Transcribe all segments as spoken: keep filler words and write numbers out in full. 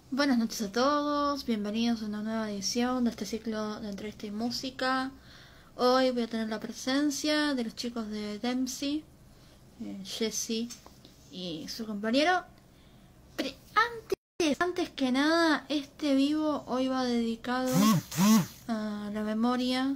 Buenas noches a todos, bienvenidos a una nueva edición de este ciclo de entrevista y música. Hoy voy a tener la presencia de los chicos de Dempsey, eh, Jesse y su compañero. Pero antes, antes que nada, este vivo hoy va dedicado a la memoria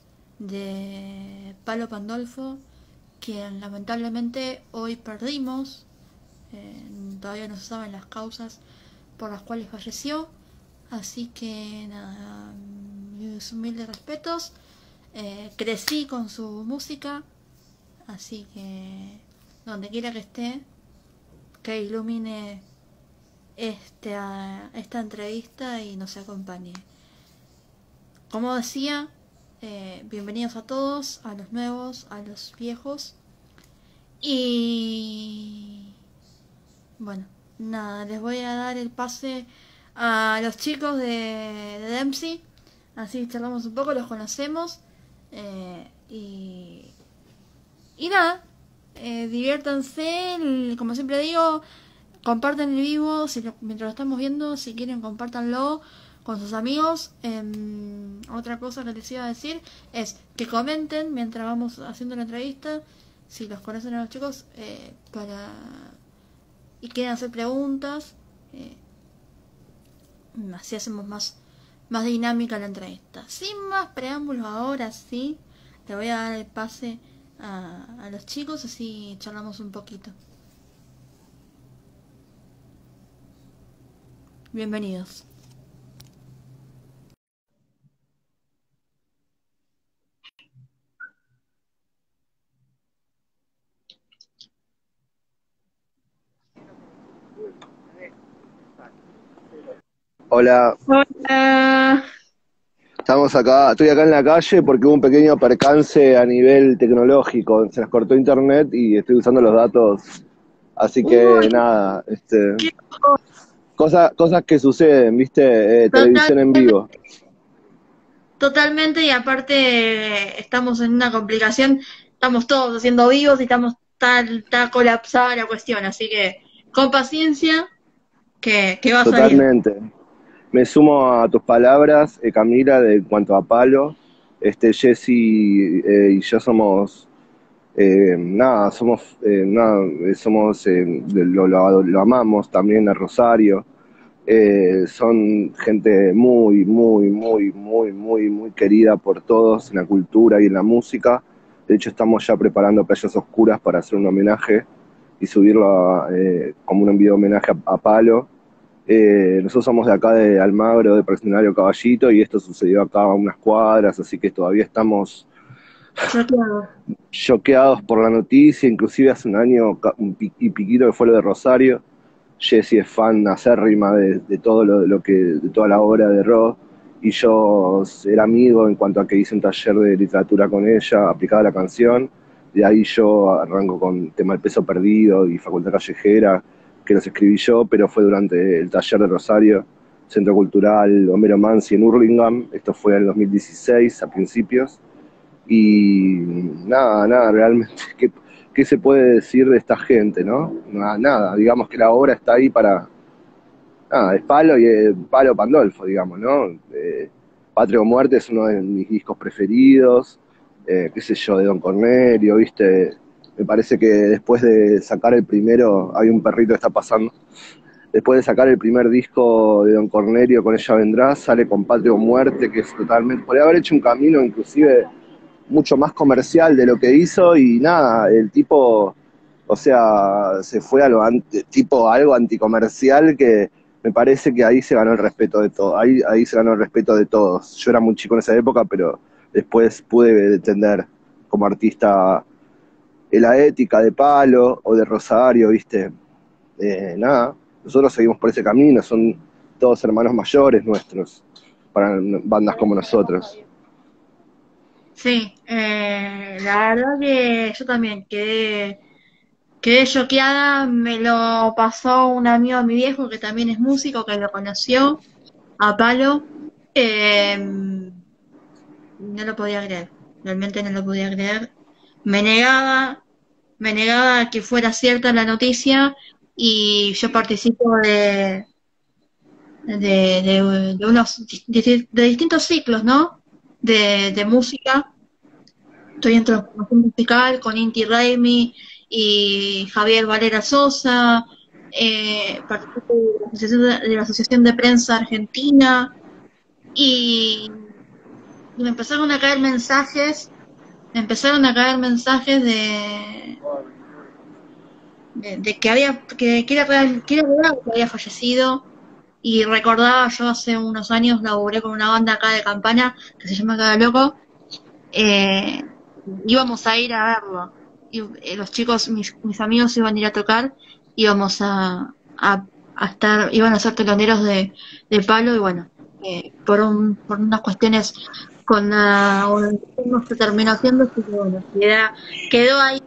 de Palo Pandolfo, quien lamentablemente hoy perdimos. Eh, todavía no se saben las causas por las cuales falleció, así que nada, mis humildes respetos. Eh, crecí con su música, así que donde quiera que esté, que ilumine esta, esta entrevista y nos acompañe. Como decía, eh, bienvenidos a todos, a los nuevos, a los viejos. Y bueno, nada, les voy a dar el pase a los chicos de, de Dempsey. Así charlamos un poco, los conocemos. Eh, y, y nada, eh, diviértanse. el- Como siempre digo, compartan el vivo si lo- mientras lo estamos viendo. Si quieren, compártanlo con sus amigos. Em, otra cosa que les iba a decir es que comenten mientras vamos haciendo la entrevista. Si los conocen a los chicos, eh, para y quieren hacer preguntas, eh, así hacemos más, más dinámica la entrevista. Sin más preámbulos, ahora sí, le voy a dar el pase a, a los chicos, así charlamos un poquito. Bienvenidos. Hola, Hola. estamos acá, estoy acá en la calle porque hubo un pequeño percance a nivel tecnológico, se nos cortó internet y estoy usando los datos, así que Uy, nada, este, qué cosas, cosas que suceden, viste, eh, total- televisión en vivo. Totalmente, y aparte estamos en una complicación, estamos todos haciendo vivos y estamos tan, tan colapsada la cuestión, así que con paciencia que, que va a salir. Totalmente. Me sumo a tus palabras, eh, Camila, de en cuanto a Palo, este, Jesse eh, y yo somos Eh, nada, somos, eh, nada, eh, somos eh, lo, lo- lo amamos también a Rosario. Eh, son gente muy, muy, muy, muy, muy, muy querida por todos en la cultura y en la música. De hecho, estamos ya preparando Playas Oscuras para hacer un homenaje y subirlo a, eh, como un video homenaje a, a Palo. Eh, nosotros somos de acá de Almagro, de Personario Caballito, y esto sucedió acá a unas cuadras, así que todavía estamos Choqueado. choqueados por la noticia. Inclusive hace un año y piquito que fue lo de Rosario. Jessie es fan acérrima de, de todo lo, lo que, de toda la obra de Roth, y yo era amigo en cuanto a que hice un taller de literatura con ella aplicada a la canción. De ahí yo arranco con tema El peso perdido y Facultad Callejera, que los escribí yo, pero fue durante el taller de Rosario, Centro Cultural Homero Mansi en Hurlingham. Esto fue en el dos mil dieciséis a principios. Y nada, nada, realmente, ¿qué, qué se puede decir de esta gente, no? Nada, nada, digamos que la obra está ahí para, nada, es Palo y es Palo Pandolfo, digamos, ¿no? Eh, Patria o Muerte es uno de mis discos preferidos, eh, qué sé yo, de Don Cornelio, ¿viste? Me parece que después de sacar el primero, hay un perrito que está pasando, después de sacar el primer disco de Don Cornelio, Con ella vendrá, sale con Patria o Muerte, que es totalmente, podría haber hecho un camino inclusive mucho más comercial de lo que hizo, y nada, el tipo, o sea, se fue a lo anti, tipo algo anticomercial, que me parece que ahí se ganó el respeto de todos, ahí, ahí se ganó el respeto de todos. Yo era muy chico en esa época, pero después pude entender como artista la ética de Palo o de Rosario, ¿viste? Eh, nada, nosotros seguimos por ese camino, son todos hermanos mayores nuestros, para bandas como nosotros. Sí, eh, la verdad que yo también quedé, quedé choqueada, me lo pasó un amigo de mi viejo que también es músico, que lo conoció a Palo. Eh, no lo podía creer, realmente no lo podía creer. Me negaba, me negaba a que fuera cierta la noticia y yo participo de, de, de, de unos de, de distintos ciclos, ¿no? De, de música. Estoy en transformación musical con Inti Raimi y Javier Valera Sosa. Eh, participo de la, asociación de, de la Asociación de Prensa Argentina y me empezaron a caer mensajes, me empezaron a caer mensajes de, de, de que había que, que era real, que era verdad que había fallecido. Y recordaba, yo hace unos años laburé con una banda acá de Campana que se llama Cada Loco. Eh, íbamos a ir a verlo. Y, eh, los chicos, mis, mis amigos iban a ir a tocar, íbamos a, a, a estar, iban a ser teloneros de, de Palo y bueno, eh, por, un, por unas cuestiones con la organización se terminó haciendo, así que bueno, queda, quedó ahí.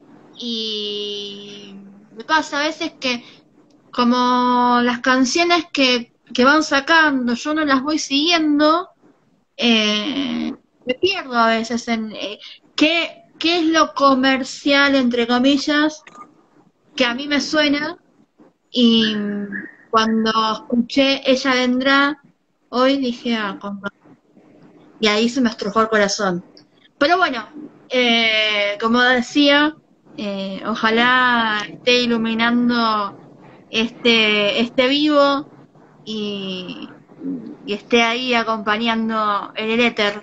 Y me pasa a veces que como las canciones que, que van sacando, yo no las voy siguiendo, eh, me pierdo a veces en eh, qué, qué es lo comercial, entre comillas, que a mí me suena, y cuando escuché Ella Vendrá, hoy dije, ah, con razón. Y ahí se me estrujó el corazón. Pero bueno, eh, como decía, eh, ojalá esté iluminando este, este vivo y, y esté ahí acompañando en el éter.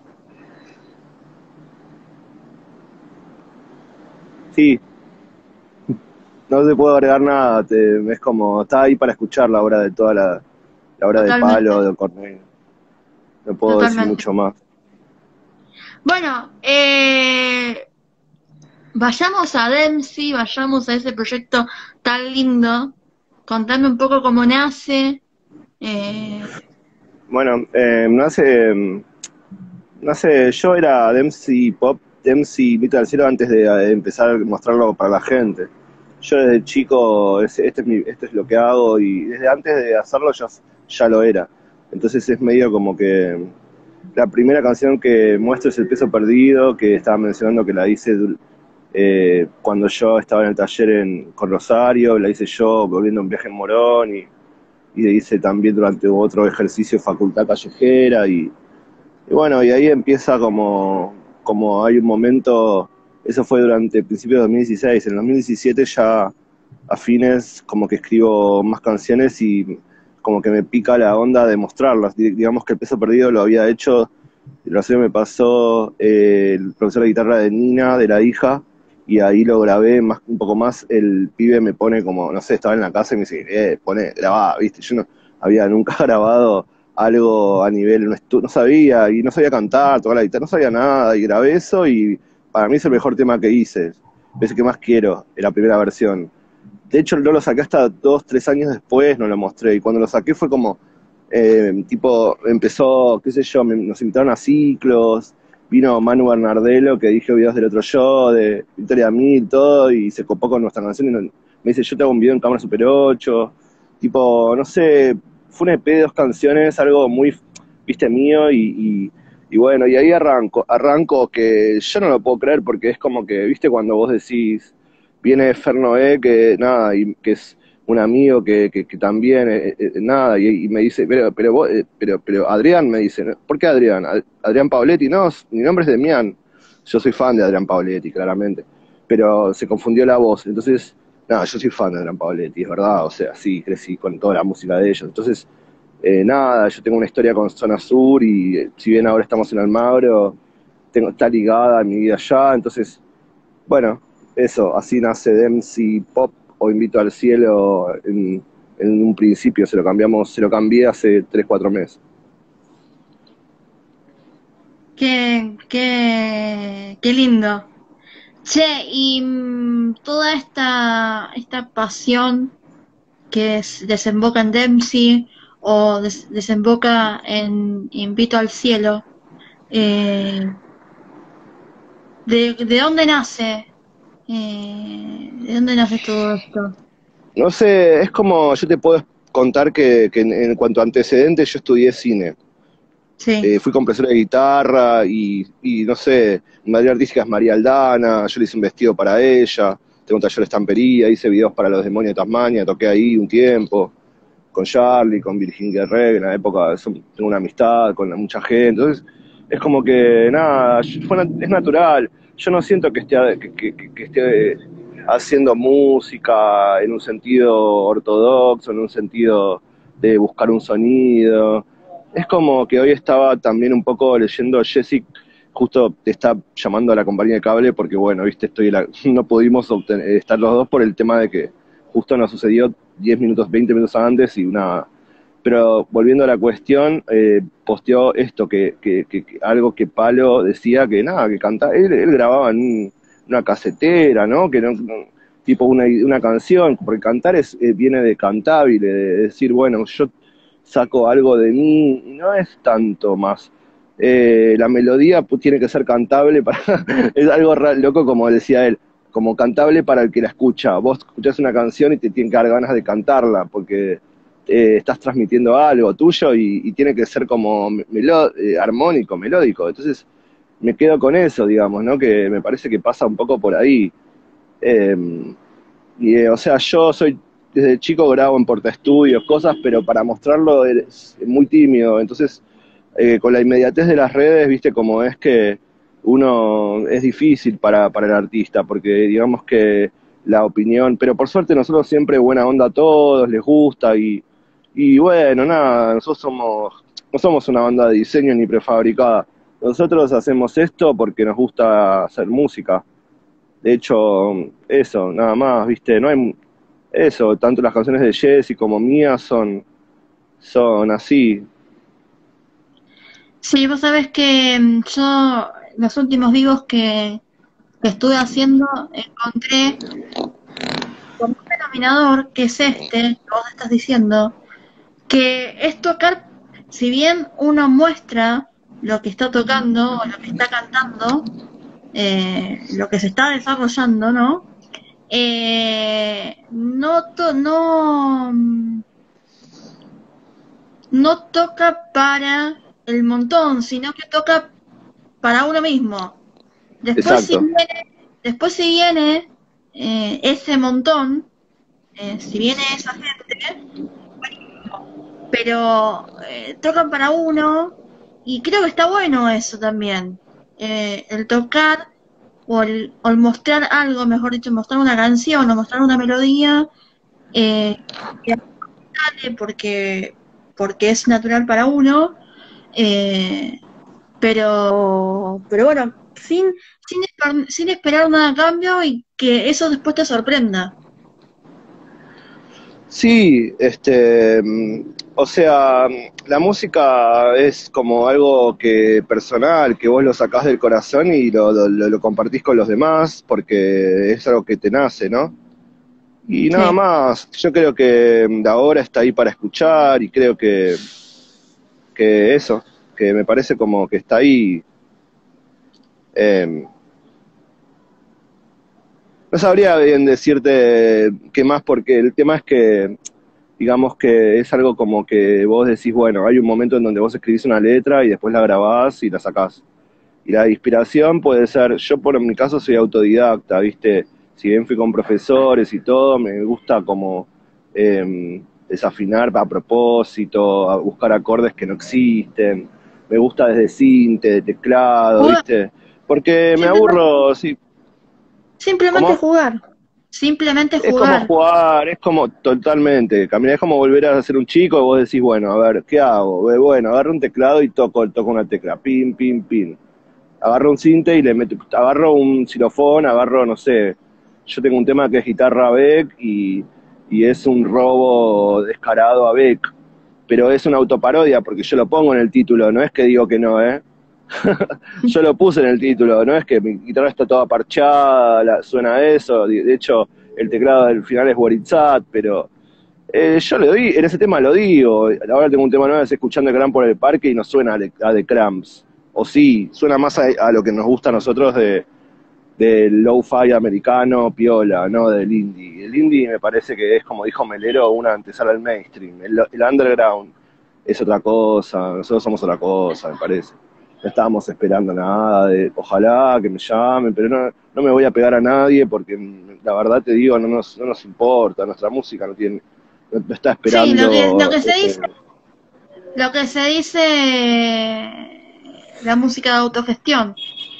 Sí, no te puedo agregar nada, te- es como, está ahí para escuchar la obra de toda la, la obra de Palo, Totalmente, de Cornell. No puedo decir totalmente. mucho más. Bueno, eh, vayamos a Dempsey, vayamos a ese proyecto tan lindo. Contame un poco cómo nace. Eh, Bueno, eh, nace, nace, yo era Dempsey Pop, Dempsey Invito al Cielo antes de eh, empezar a mostrarlo para la gente. Yo desde chico, es- este es, mi- esto es lo que hago y desde antes de hacerlo ya, ya lo era. Entonces es medio como que la primera canción que muestro es El Peso Perdido, que estaba mencionando que la hice eh, cuando yo estaba en el taller en, con Rosario, la hice yo volviendo a un viaje en Morón y, y la hice también durante otro ejercicio de facultad callejera y, y bueno, y ahí empieza como, como hay un momento, eso fue durante principios de dos mil dieciséis, en dos mil diecisiete ya a fines como que escribo más canciones y como que me pica la onda de mostrarlas. Digamos que El Peso Perdido lo había hecho, Rosario me pasó eh, el profesor de guitarra de Nina, de la hija, y ahí lo grabé más, un poco más. El pibe me pone como, no sé, estaba en la casa y me dice, eh, pone, grabá, viste, yo no había nunca grabado algo a nivel, no, estu- no sabía, y no sabía cantar, tocar la guitarra, no sabía nada, y grabé eso y para mí es el mejor tema que hice, es el que más quiero, en la primera versión. De hecho, no lo saqué hasta dos, tres años después, no lo mostré. Y cuando lo saqué fue como, eh, tipo, empezó, qué sé yo, me- nos invitaron a ciclos, vino Manu Bernardelo, que dije videos del otro yo, de Victoria Mil, todo, y se copó con nuestra canción y no- me dice, yo te hago un video en cámara Super ocho, tipo, no sé, fue un E P de dos canciones, algo muy, viste, mío, y, y, y bueno, y ahí arranco, arranco que yo no lo puedo creer porque es como que, viste, cuando vos decís viene Fer Noé, que nada, y que es un amigo que, que, que también, eh, eh, nada, y, y me dice, pero, pero, vos, eh, pero, pero Adrián me dice, ¿por qué Adrián? Ad- Adrián Pauletti, no, mi nombre es Demián, yo soy fan de Adrián Pauletti, claramente, pero se confundió la voz, entonces, nada, yo soy fan de Adrián Pauletti, es verdad, o sea, sí, crecí con toda la música de ellos, entonces, eh, nada, yo tengo una historia con Zona Sur y eh, si bien ahora estamos en Almagro, tengo, está ligada a mi vida allá, entonces bueno, eso, así nace Dempsey Pop o Invito al Cielo en, en un principio, se lo cambiamos, se lo cambié hace tres cuatro meses. qué, qué, qué lindo. Che, y mm, toda esta, esta pasión que es- desemboca en Dempsey o des- desemboca en Invito al Cielo, eh, ¿de, de dónde nace? Eh, ¿de dónde nace todo esto? No sé, es como, yo te puedo contar que, que en, en cuanto a antecedentes yo estudié cine. Sí, Eh, fui con profesora de guitarra y, y no sé, mi madre artística es María Aldana, yo le hice un vestido para ella, tengo un taller de estampería, hice videos para los demonios de Tasmania, toqué ahí un tiempo. con Charlie, con Virgin Guerrero, en la época son- tengo una amistad con mucha gente, entonces es como que nada, fue na- es natural. Yo no siento que esté, que, que- que esté haciendo música en un sentido ortodoxo, en un sentido de buscar un sonido. Es como que hoy estaba también un poco leyendo Jessic, justo te está llamando a la compañía de cable porque bueno, viste, estoy la- no pudimos obtener- estar los dos por el tema de que justo nos sucedió diez minutos, veinte minutos antes y una... Pero volviendo a la cuestión, eh, posteó esto, que, que, que- que algo que Palo decía que nada, que cantaba, él, él grababa en un- una casetera, ¿no? Que no, no- tipo una, una canción, porque cantar es, eh, viene de cantable, de decir, bueno, yo saco algo de mí, y no es tanto más. Eh, la melodía pues, tiene que ser cantable para, es algo ra- loco como decía él, como cantable para el que la escucha. Vos escuchás una canción y te tienen que dar ganas de cantarla, porque eh, estás transmitiendo algo tuyo y, y tiene que ser como melo- eh, armónico, melódico. Entonces me quedo con eso, digamos, ¿no? Que me parece que pasa un poco por ahí. Eh, y, eh, o sea, yo soy, desde chico grabo en portaestudios, cosas, pero para mostrarlo es muy tímido. Entonces, eh, con la inmediatez de las redes, viste cómo es que uno es difícil para, para el artista, porque digamos que la opinión, pero por suerte nosotros siempre buena onda a todos, les gusta y, y bueno, nada, nosotros somos, no somos una banda de diseño ni prefabricada. Nosotros hacemos esto porque nos gusta hacer música. De hecho, eso, nada más, viste, no hay eso, tanto las canciones de Jesse como mías son, son así. Sí, vos sabés que mm, yo los últimos vivos que, que estuve haciendo encontré con un denominador que es este, que vos estás diciendo, que es tocar, si bien uno muestra lo que está tocando o lo que está cantando, eh, lo que se está desarrollando, ¿no? Eh, no, to- no, no toca para el montón, sino que toca para uno mismo. Después si Exacto. viene, después si viene eh, ese montón, eh, si viene esa gente, pero eh, tocan para uno y creo que está bueno eso también. Eh, el tocar o el, o el mostrar algo, mejor dicho, mostrar una canción o mostrar una melodía, eh, que sale porque, porque es natural para uno, eh, pero, pero bueno, sin, sin, esper- sin esperar nada a cambio y que eso después te sorprenda. Sí, este, mm, o sea, mm, la música es como algo que personal, que vos lo sacás del corazón y lo, lo, lo compartís con los demás porque es algo que te nace, ¿no? Y nada Sí. más, yo creo que mm, ahora está ahí para escuchar y creo que, que eso, que me parece como que está ahí. eh, no sabría bien decirte qué más porque el tema es que digamos que es algo como que vos decís, bueno, hay un momento en donde vos escribís una letra y después la grabás y la sacás. Y la inspiración puede ser, yo por mi caso soy autodidacta, ¿viste? Si bien fui con profesores y todo, me gusta como eh, desafinar a propósito, a buscar acordes que no existen. Me gusta desde cinte, de teclado, Jugar, ¿viste? Porque me simplemente, aburro, sí. simplemente ¿Cómo? jugar. Simplemente Es como jugar. jugar, es como totalmente, caminar, es como volver a ser un chico y vos decís, bueno, a ver, ¿qué hago? Eh, Bueno, agarro un teclado y toco, toco una tecla, pin, pin, pin. Agarro un cinte y le meto, agarro un xilofón, agarro, no sé, yo tengo un tema que es guitarra Beck y, y es un robo descarado a Beck, pero es una autoparodia porque yo lo pongo en el título, no es que digo que no, ¿eh? Yo lo puse en el título, no es que mi guitarra está toda parchada, la- suena eso, de de hecho el teclado del final es Wurlitzer, pero eh, yo lo di, en ese tema lo digo, ahora tengo un tema nuevo, es escuchando el Gran por el Parque y no suena a, de- a The Cramps, o sí, suena más a, a lo que nos gusta a nosotros de del lo-fi americano, piola, no del indie. El indie me parece que es, como dijo Melero, una antesala al mainstream. El, el underground es otra cosa, nosotros somos otra cosa, me parece. No estábamos esperando nada, de, ojalá que me llamen, pero no, no me voy a pegar a nadie porque la verdad te digo, no nos, no nos importa, nuestra música no tiene, no, no está Sí, lo que, lo esperando. que se dice, eh, lo que se dice la música de autogestión.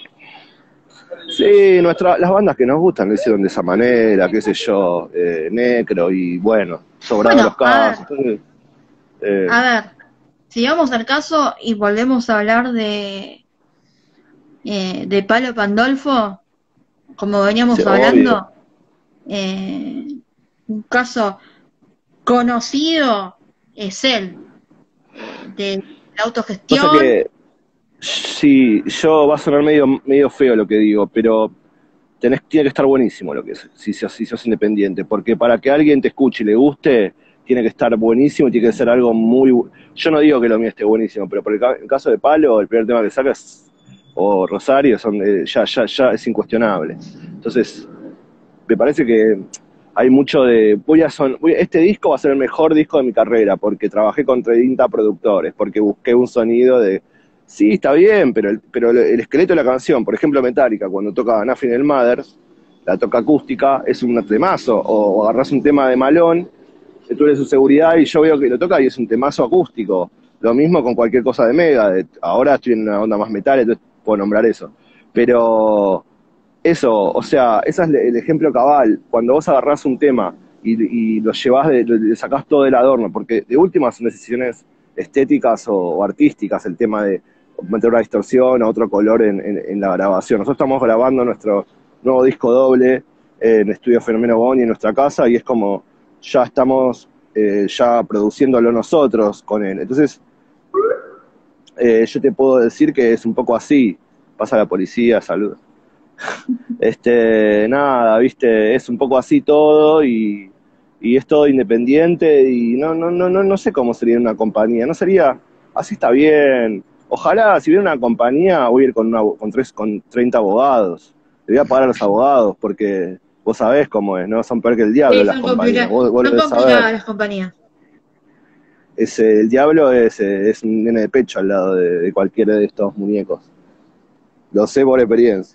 sí, nuestra, las bandas que nos gustan lo hicieron de esa manera, qué sé yo, eh, Necro y bueno, sobrados los Bueno, a ver, casos. Entonces, eh, a ver, si vamos al caso y volvemos a hablar de, eh, de Palo Pandolfo, como sí, veníamos obvio. hablando, eh, un caso conocido es él, eh, de la Pasa autogestión. que sí, yo va a sonar medio, medio feo lo que digo, pero tenés, tiene que estar buenísimo lo que es, si, sos- si sos independiente, porque para que alguien te escuche y le guste, tiene que estar buenísimo y tiene que ser algo muy... bu- Yo no digo que lo mío esté buenísimo, pero por el, ca- el caso de Palo, el primer tema que sacas, o Rosario, son, eh, ya, ya, ya es incuestionable. Entonces, me parece que hay mucho de... Voy a son, voy- este disco va a ser el mejor disco de mi carrera, porque trabajé con treinta productores, porque busqué un sonido de... Sí, está bien, pero el, pero el esqueleto de la canción, por ejemplo Metallica, cuando toca Nothing el Mother, la toca acústica, es un temazo, o, o agarrás un tema de Malón, que tú eres su seguridad y yo veo que lo toca y es un temazo acústico. Lo mismo con cualquier cosa de Megadeth. Ahora estoy en una onda más metal, entonces puedo nombrar eso. Pero eso, o sea, ese es el ejemplo cabal. Cuando vos agarrás un tema y, y lo llevás, de, le sacás todo el adorno, porque de últimas son decisiones estéticas o, o artísticas, el tema de meter una distorsión o otro color en, en, en la grabación. Nosotros estamos grabando nuestro nuevo disco doble en Estudio Fenomeno Boni en nuestra casa y es como ya estamos eh, ya produciéndolo nosotros con él. Entonces, eh, yo te puedo decir que es un poco así. Pasa la policía, salud. Este, nada, viste, es un poco así todo y, y es todo independiente y no, no, no, no, no sé cómo sería una compañía, no sería, así está bien. Ojalá, si viene una compañía, voy a ir con, una, con, tres, con treinta abogados. Le voy a pagar a los abogados porque vos sabés cómo es, ¿no? Son peor que el diablo Sí, las son compañías, complicadas, vos, vos lo son debes saber. complicadas las compañías. Es, el diablo es, es un nene de pecho al lado de, de cualquiera de estos muñecos. Lo sé por experiencia.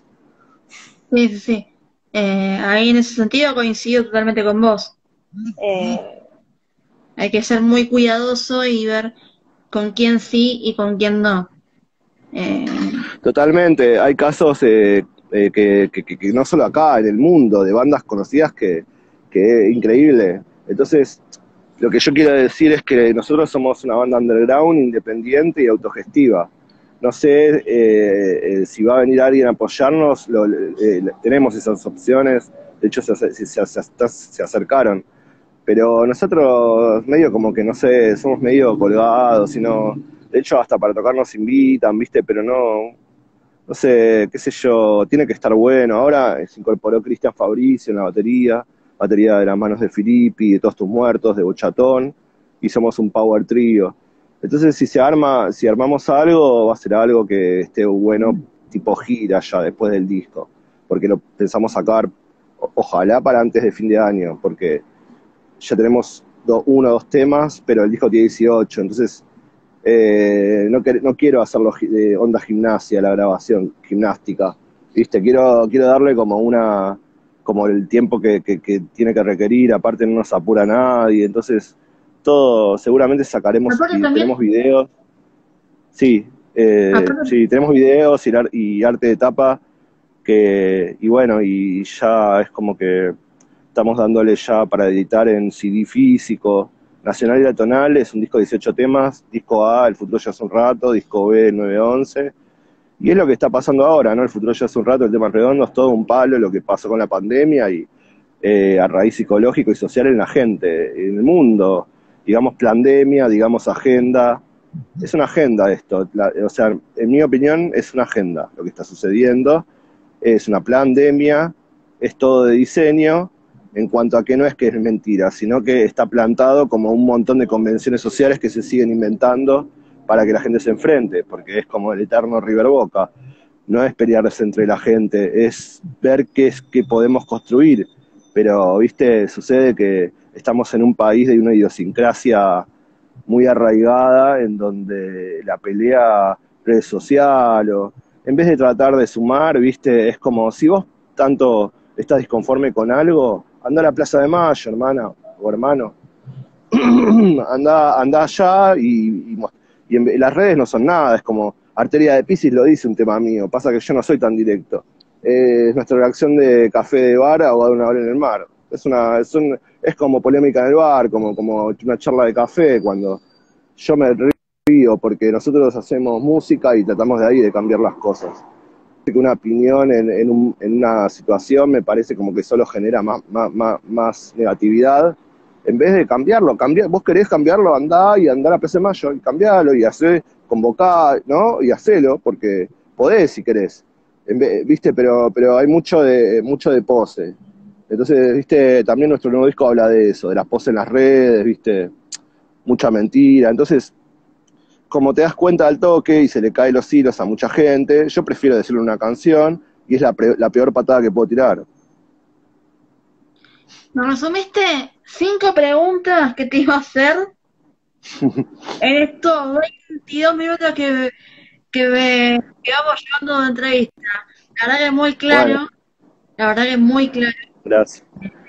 Sí, sí, sí. Eh, ahí en ese sentido coincido totalmente con vos. Eh, hay que ser muy cuidadoso y ver con quién sí y con quién no. Eh, Totalmente, hay casos eh, eh, que, que, que, no solo acá, en el mundo, de bandas conocidas que, que es increíble. Entonces, lo que yo quiero decir es que nosotros somos una banda underground, independiente y autogestiva. No sé eh, eh, si va a venir alguien a apoyarnos, lo, eh, tenemos esas opciones, de hecho se, se, se, se, se acercaron. Pero nosotros medio como que, no sé, somos medio colgados, sino, de hecho hasta para tocar nos invitan, ¿viste? Pero no, no sé, qué sé yo, tiene que estar bueno. Ahora se incorporó Cristian Fabricio en la batería, batería de las manos de Filippi, de Todos Tus Muertos, de Bochatón, y somos un power trío. Entonces si se arma, si armamos algo, va a ser algo que esté bueno, tipo gira ya después del disco, porque lo pensamos sacar, o- ojalá para antes de fin de año, porque ya tenemos do, uno o dos temas, pero el disco tiene dieciocho, entonces eh, no, no quiero hacerlo de onda gimnasia, la grabación, gimnástica, ¿viste? Quiero, quiero darle como una, como el tiempo que, que, que tiene que requerir, aparte no nos apura nadie, entonces todo, seguramente sacaremos, aparte también, tenemos videos, sí, eh, aparte, sí, tenemos videos y, y arte de tapa, que, y bueno, y ya es como que estamos dándole ya para editar en C D físico. Nacional y Atonal es un disco de dieciocho temas, disco A, El Futuro Ya Hace un Rato, disco B, el nueve once. Y es lo que está pasando ahora, ¿no? El Futuro Ya Hace un Rato, el tema redondo, es todo un palo lo que pasó con la pandemia y eh, a raíz psicológico y social en la gente, en el mundo. Digamos pandemia, digamos agenda. Es una agenda esto, la, o sea, en mi opinión es una agenda lo que está sucediendo. Es una pandemia, es todo de diseño, en cuanto a que no es que es mentira, sino que está plantado como un montón de convenciones sociales que se siguen inventando para que la gente se enfrente, porque es como el eterno River Boca. No es pelearse entre la gente, es ver qué es que podemos construir. Pero, viste, sucede que estamos en un país de una idiosincrasia muy arraigada, en donde la pelea red social o en vez de tratar de sumar, viste, es como si vos tanto estás disconforme con algo, anda a la Plaza de Mayo, hermana o hermano, anda, anda allá y, y, y en, las redes no son nada, es como Arteria de Piscis lo dice un tema mío, pasa que yo no soy tan directo. Eh, es nuestra reacción de café de bar o de una hora en el mar. Es una, es, un, es como polémica en el bar, como, como una charla de café, cuando yo me río porque nosotros hacemos música y tratamos de ahí de cambiar las cosas. Que una opinión en, en, un, en una situación me parece como que solo genera más, más, más, más negatividad, en vez de cambiarlo. Cambiar, vos querés cambiarlo, andá y andá a P C Mayo y cambiarlo y hacer, convocar, ¿no? Y hacelo, porque podés si querés. En vez, ¿viste? Pero, pero hay mucho de, mucho de pose. Entonces, ¿viste? También nuestro nuevo disco habla de eso, de las poses en las redes, ¿viste? Mucha mentira. Entonces, como te das cuenta al toque y se le caen los hilos a mucha gente, yo prefiero decirle una canción y es la, pre, la peor patada que puedo tirar. Me resumiste cinco preguntas que te iba a hacer en estos veintidós minutos que, que, me, que vamos llevando de entrevista. La verdad que es muy claro, bueno. La verdad que es muy claro. Gracias.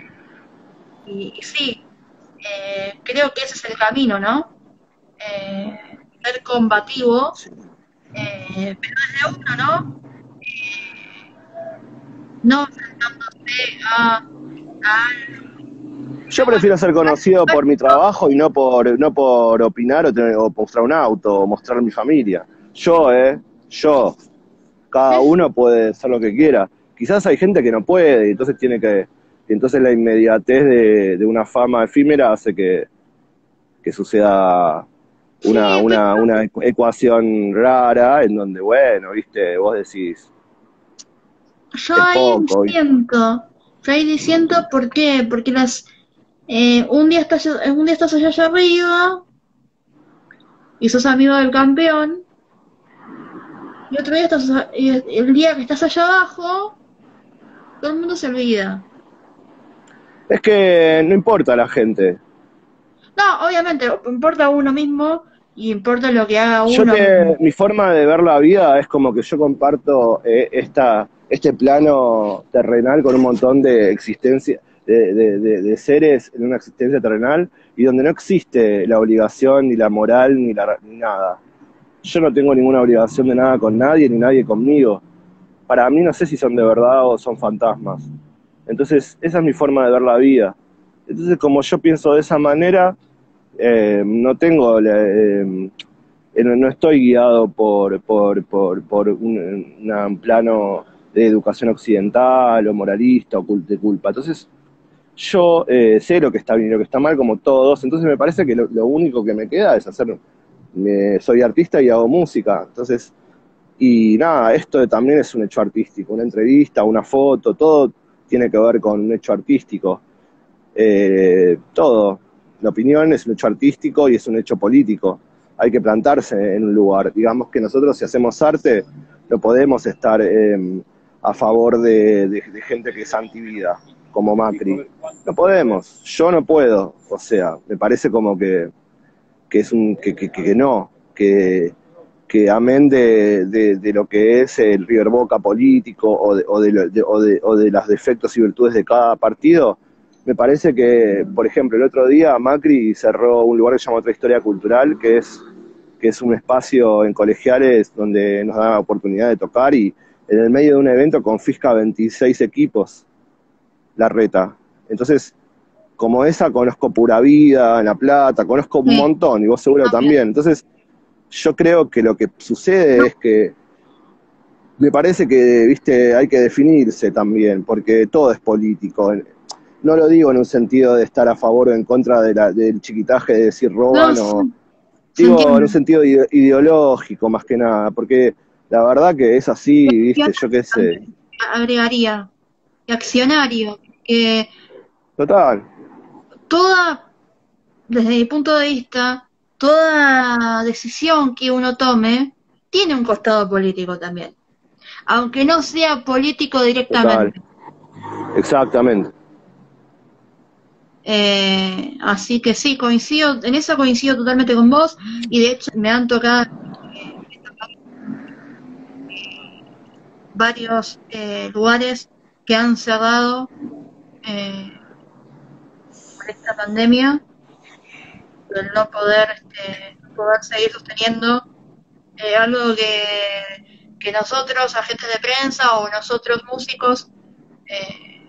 Y, y sí, eh, creo que ese es el camino, ¿no? Eh, ser combativo, eh, pero desde uno, ¿no? Eh, no enfrentándose a, a yo prefiero ser conocido por mi trabajo y no por no por opinar o, tener, o mostrar un auto o mostrar mi familia. Yo, eh, yo. Cada uno puede hacer lo que quiera. Quizás hay gente que no puede y entonces tiene que... Y entonces la inmediatez de, de una fama efímera hace que, que suceda una, una, una ecuación rara en donde, bueno, viste, vos decís... Yo ahí disiento. Yo ahí disiento, ¿por qué? Porque las... Eh, un día estás un día estás allá, allá arriba y sos amigo del campeón y otro día estás y el día que estás allá abajo todo el mundo se olvida. Es que no importa a la gente. No, obviamente importa uno mismo y importa lo que haga uno. Yo te, mi forma de ver la vida es como que yo comparto eh, esta, este plano terrenal con un montón de existencia De, de, de, de seres en una existencia terrenal y donde no existe la obligación, ni la moral, ni, la, ni nada. Yo no tengo ninguna obligación de nada con nadie, ni nadie conmigo. Para mí no sé si son de verdad o son fantasmas. Entonces, esa es mi forma de ver la vida. Entonces, como yo pienso de esa manera, eh, no tengo... Eh, eh, no estoy guiado por, por, por, por un, un plano de educación occidental o moralista o de culpa. Entonces, yo eh, sé lo que está bien y lo que está mal como todos, entonces me parece que lo, lo único que me queda es hacer, me, soy artista y hago música, entonces, y nada, esto también es un hecho artístico, una entrevista, una foto, todo tiene que ver con un hecho artístico, eh, todo, la opinión es un hecho artístico y es un hecho político, hay que plantarse en un lugar, digamos que nosotros si hacemos arte, no podemos estar eh, a favor de, de, de gente que es antivida, como Macri. No podemos, yo no puedo, o sea, me parece como que, que es un que, que, que no, que, que amén de, de, de lo que es el River Boca político o de, o, de, de, o, de, o de los defectos y virtudes de cada partido, me parece que, por ejemplo, el otro día Macri cerró un lugar que se llama Otra Historia Cultural, que es, que es un espacio en colegiales donde nos da la oportunidad de tocar y en el medio de un evento confisca veintiséis equipos. La Reta. Entonces, como esa, conozco Pura Vida, en La Plata, conozco un montón, y vos seguro también. Entonces, yo creo que lo que sucede es que me parece que, viste, hay que definirse también, porque todo es político. No lo digo en un sentido de estar a favor o en contra de la, del chiquitaje de decir roban, no, o... Digo, en un sentido ideológico, más que nada, porque la verdad que es así, viste, yo qué sé. Agregaría, y accionario. Que total toda, desde mi punto de vista, toda decisión que uno tome tiene un costado político también, aunque no sea político directamente. Total. Exactamente. Eh, así que sí, coincido, en eso coincido totalmente con vos, y de hecho me han tocado varios eh, lugares que han cerrado eh, por esta pandemia, el no poder, este, no poder seguir sosteniendo eh, algo que, que nosotros, agentes de prensa o nosotros músicos, eh,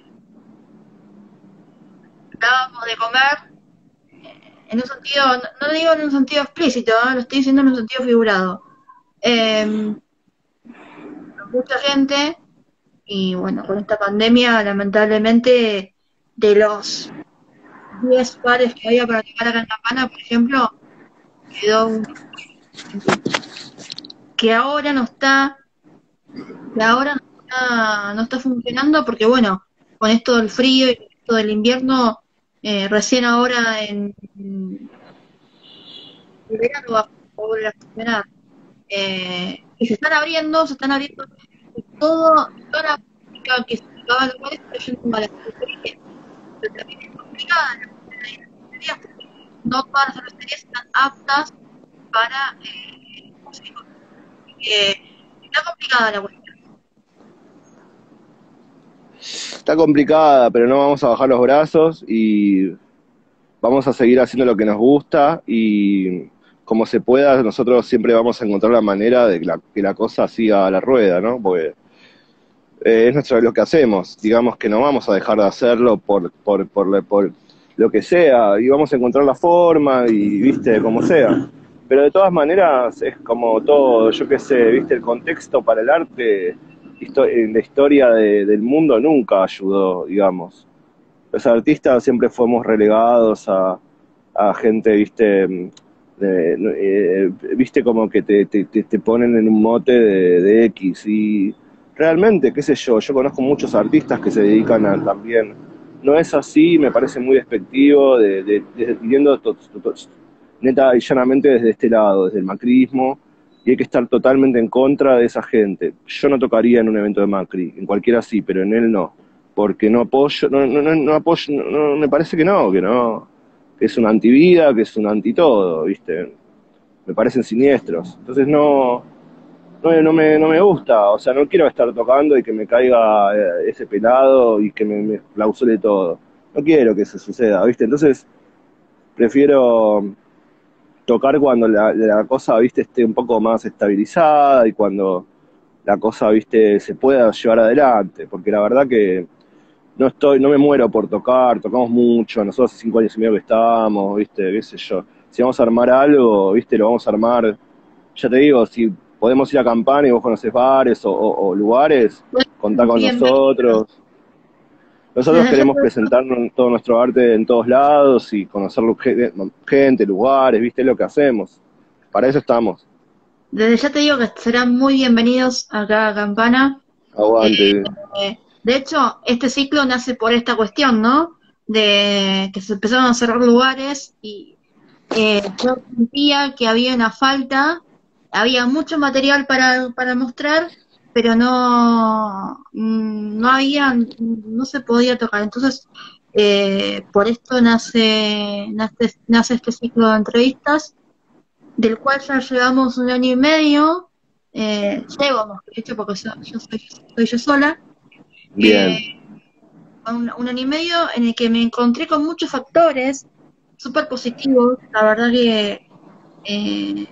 dábamos de comer, en un sentido, no, no digo en un sentido explícito, ¿eh? Lo estoy diciendo en un sentido figurado. Eh, mucha gente, y bueno, con esta pandemia, lamentablemente, de los diez pares que había para tocar acá en Campana, por ejemplo, quedó un que ahora no está, que ahora no está, no está funcionando porque bueno, con esto del frío y esto del invierno, eh, recién ahora en, en verano va a volver a funcionar. Eh, y se están abriendo, se están abriendo y todo, toda la música que se tocaba en lugares está yendo a las cervecerías. Pero también es complicada la música de las cervecerías porque no todas las cervecerías están aptas para eh, músicos. Eh, está complicada la cuestión. Está complicada, pero no vamos a bajar los brazos y vamos a seguir haciendo lo que nos gusta y como se pueda, nosotros siempre vamos a encontrar la manera de que la, que la cosa siga a la rueda, ¿no? Porque eh, es nuestro, lo que hacemos, digamos que no vamos a dejar de hacerlo por, por, por, por lo que sea, y vamos a encontrar la forma y, viste, como sea. Pero de todas maneras es como todo, yo qué sé, viste, el contexto para el arte en la historia de, del mundo nunca ayudó, digamos. Los artistas siempre fuimos relegados a, a gente, viste, de, eh, viste como que te, te, te ponen en un mote de, de X y realmente, qué sé yo, yo conozco muchos artistas que se dedican a también, no es así, me parece muy despectivo, de, de, de, viendo to, to, to, neta y llanamente desde este lado, desde el macrismo, y hay que estar totalmente en contra de esa gente. Yo no tocaría en un evento de Macri, en cualquiera sí, pero en él no, porque no apoyo, no, no, no, no apoyo, no, no, me parece que no, que no, que es una antivida, que es un anti todo, ¿viste? Me parecen siniestros. Entonces no, no, no, me, no me gusta, o sea, no quiero estar tocando y que me caiga ese pelado y que me, me clausure todo. No quiero que eso suceda, ¿viste? Entonces prefiero tocar cuando la, la cosa, ¿viste?, esté un poco más estabilizada y cuando la cosa, ¿viste?, se pueda llevar adelante, porque la verdad que no estoy, no me muero por tocar, tocamos mucho, nosotros hace cinco años y medio que estamos, viste, qué sé yo. Si vamos a armar algo, viste, lo vamos a armar, ya te digo, si podemos ir a Campana y vos conocés bares o, o, o lugares, contá con nosotros. Nosotros queremos presentar todo nuestro arte en todos lados y conocer gente, lugares, viste, es lo que hacemos. Para eso estamos. Desde ya te digo que serán muy bienvenidos acá a Campana. Aguante. Eh, eh, De hecho, este ciclo nace por esta cuestión, ¿no? De que se empezaron a cerrar lugares y eh, yo sentía que había una falta, había mucho material para, para mostrar, pero no, no había, no se podía tocar. Entonces, eh, por esto nace, nace, nace este ciclo de entrevistas, del cual ya llevamos un año y medio, eh, llevo, mejor dicho, porque yo, yo soy, soy yo sola. Bien. Eh, un, un año y medio en el que me encontré con muchos factores súper positivos. La verdad que eh,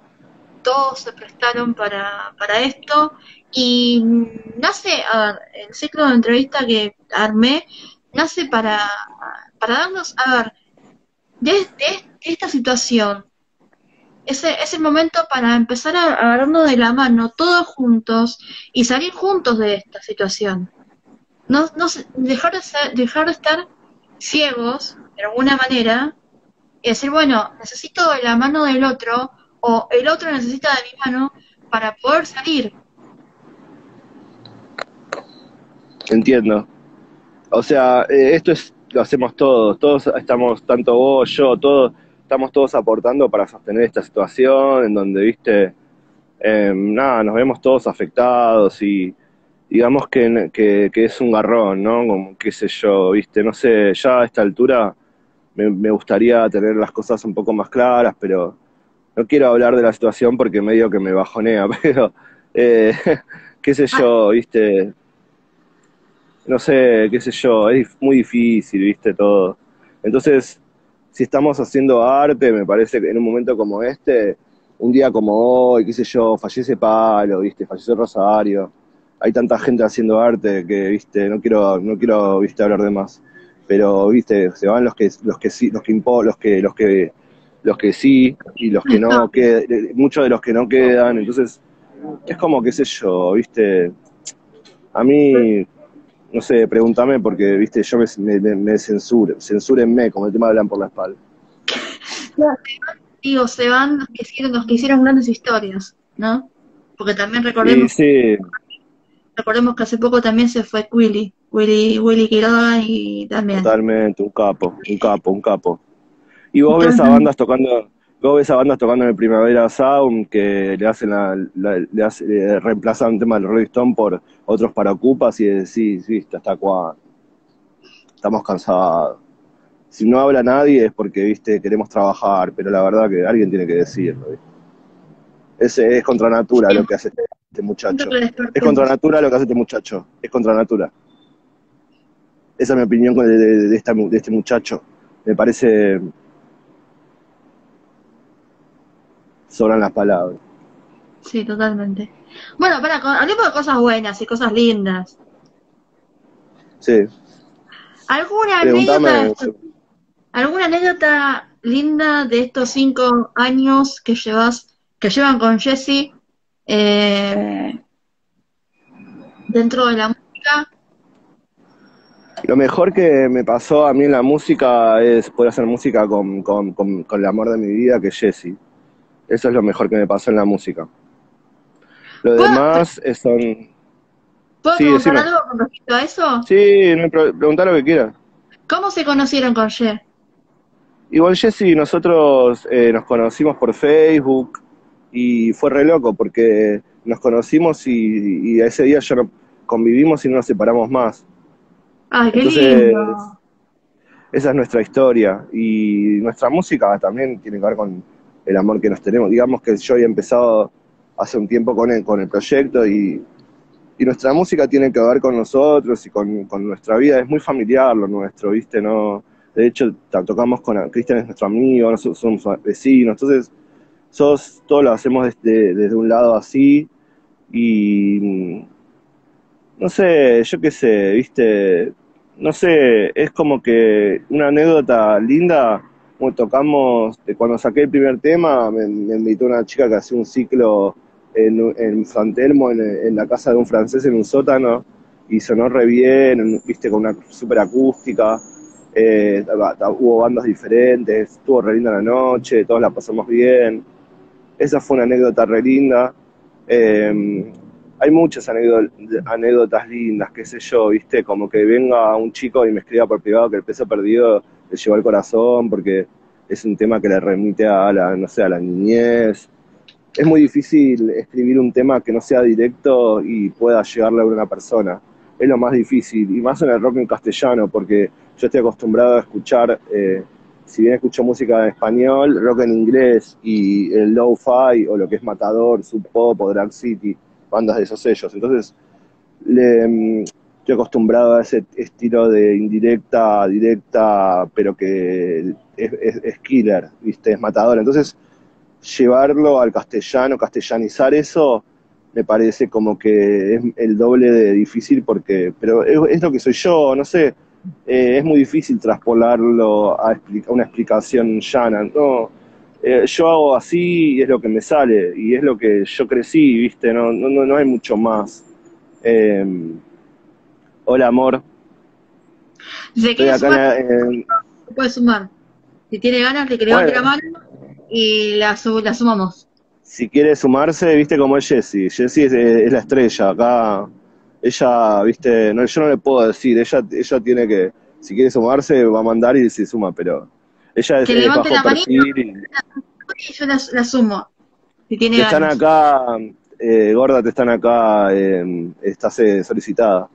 todos se prestaron para, para esto y nace, a ver, el ciclo de entrevista que armé nace para, para darnos, a ver, de, de esta situación, ese es el momento para empezar a agarrarnos de la mano todos juntos y salir juntos de esta situación. No, no dejar de ser, dejar de estar ciegos de alguna manera y decir, bueno, necesito de la mano del otro o el otro necesita de mi mano para poder salir. Entiendo. O sea, eh, esto es, lo hacemos todos, todos estamos, tanto vos, yo, todos, estamos todos aportando para sostener esta situación en donde, viste, eh, nada, nos vemos todos afectados y digamos que, que, que es un garrón, ¿no? Como, qué sé yo, viste, no sé, ya a esta altura me, me gustaría tener las cosas un poco más claras, pero no quiero hablar de la situación porque medio que me bajonea, pero, eh, qué sé yo, viste, no sé, qué sé yo, es muy difícil, viste, todo. Entonces, si estamos haciendo arte, me parece que en un momento como este, un día como hoy, qué sé yo, fallece Palo, viste, falleció Rosario, hay tanta gente haciendo arte que, viste, no quiero, no quiero, viste, hablar de más, pero, viste, se van los que, los que sí, los que impo, los que, los que, los que sí, y los que no quedan, muchos de los que no quedan, entonces, es como, qué sé yo, viste, a mí, no sé, pregúntame porque, viste, yo me, me, me censuro, censúrenme, como el tema de Hablan por la espalda. Digo, se van los que hicieron, los que hicieron grandes historias, ¿no? Porque también Y recordemos, sí, recordemos que hace poco también se fue Willy, Willy, Willy Quiroga y también. totalmente, un capo, un capo, un capo. Y vos ves a Justamente, bandas tocando, vos ves a bandas tocando en el Primavera Sound que le hacen la, la- le hace- eh, reemplazan un tema del Rolling Stone por otros para ocupas y decís, viste, hasta cuándo, estamos cansados. Si no habla nadie es porque, viste, queremos trabajar, pero la verdad que alguien tiene que decirlo, ¿viste? Ese es contra natura lo sí, que hace este, este siento muchacho. que Es contra despertemos. natura lo que hace este muchacho. Es contra natura. Esa es mi opinión de, de- de esta- de este muchacho. Me parece, sobran las palabras. Sí, totalmente. Bueno, para, hablemos de cosas buenas y cosas lindas. Sí, ¿Alguna anécdota, pregúntame. alguna anécdota linda de estos cinco años que llevas, que llevan con Jessy eh, dentro de la música? Lo mejor que me pasó a mí en la música es poder hacer música con, con, con, con el amor de mi vida, que es Jesse. Eso es lo mejor que me pasó en la música. Lo ¿Puedo, demás es son... ¿puedo Sí, preguntar decime. algo con respecto a eso? Sí, no hay pro- preguntá lo que quieras. ¿Cómo se conocieron con Ye? Igual Jesse, nosotros eh, nos conocimos por Facebook y fue re loco porque nos conocimos y, y ese día ya no convivimos y no nos separamos más. Ay, qué Entonces, lindo. esa es nuestra historia y nuestra música también tiene que ver con el amor que nos tenemos. Digamos que yo había empezado hace un tiempo con el, con el proyecto y, y nuestra música tiene que ver con nosotros y con, con nuestra vida. Es muy familiar lo nuestro, ¿viste? No, de hecho, ta- tocamos con Cristian, es nuestro amigo, nosotros somos vecinos, entonces sos, todo lo hacemos desde, desde un lado así y no sé, yo qué sé, viste, no sé, es como que una anécdota linda, como tocamos, de cuando saqué el primer tema, me, me invitó una chica que hacía un ciclo en, en San Telmo, en, en la casa de un francés, en un sótano, y sonó re bien, viste, con una super acústica, eh, hubo bandas diferentes, estuvo re linda la noche, todos la pasamos bien, esa fue una anécdota re linda. Eh, hay muchas anécdotas, anécdotas lindas, qué sé yo, ¿viste? Como que venga un chico y me escriba por privado que el peso perdido le llevó al corazón porque es un tema que le remite a la, no sé, a la niñez. Es muy difícil escribir un tema que no sea directo y pueda llegarle a una persona. Es lo más difícil, y más en el rock en castellano, porque yo estoy acostumbrado a escuchar, eh, si bien escucho música en español, rock en inglés y el lo-fi o lo que es Matador, Sub Pop o Drag City, bandas de esos sellos. Entonces, le, mm, estoy acostumbrado a ese estilo de indirecta, directa, pero que es, es, es killer, ¿viste? Es matador. Entonces, llevarlo al castellano, castellanizar eso, me parece como que es el doble de difícil porque, pero es, es lo que soy yo, no sé, eh, es muy difícil traspolarlo a, explica, una explicación llana, no, eh, yo hago así y es lo que me sale, y es lo que yo crecí, viste, no, no, no hay mucho más. Eh, hola amor, Si se estoy quiere acá sumar, en, en, se puede sumar. Si tiene ganas, le que levante la bueno, mano y la, su- la sumamos. si quiere sumarse, viste como es Jessie. Jessie es, es la estrella. Acá, ella, viste, no, yo no le puedo decir. Ella, ella tiene que, si quiere sumarse, va a mandar y se suma, pero ella es, Que es levante bajo la manito perfil. Y y yo la, la sumo, si tiene te están ganas. acá, eh, gorda, te están acá, eh, estás eh, solicitada.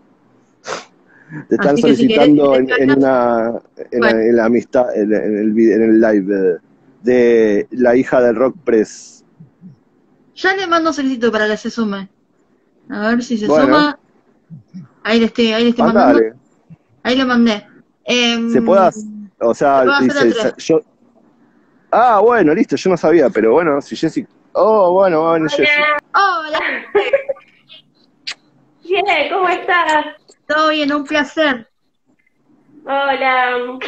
Te están Así que si querés, si solicitando tenés en, en ganas, una, en la, bueno, en la amistad, en, en el, vide- en el live de, de la hija del Rock Press. ya le mando solicitud para que se sume. A ver si se Bueno, suma. Ahí le estoy, ahí le estoy mandando. mandale. Ahí le mandé. Se puede, Eh, o se sea, puede hacer a dice, tres. yo, Ah, bueno, listo, yo no sabía, pero bueno, si Jessy... Oh, bueno, bueno, Jessy. Hola, Hola, bien, ¿cómo estás? todo bien, un placer. Hola,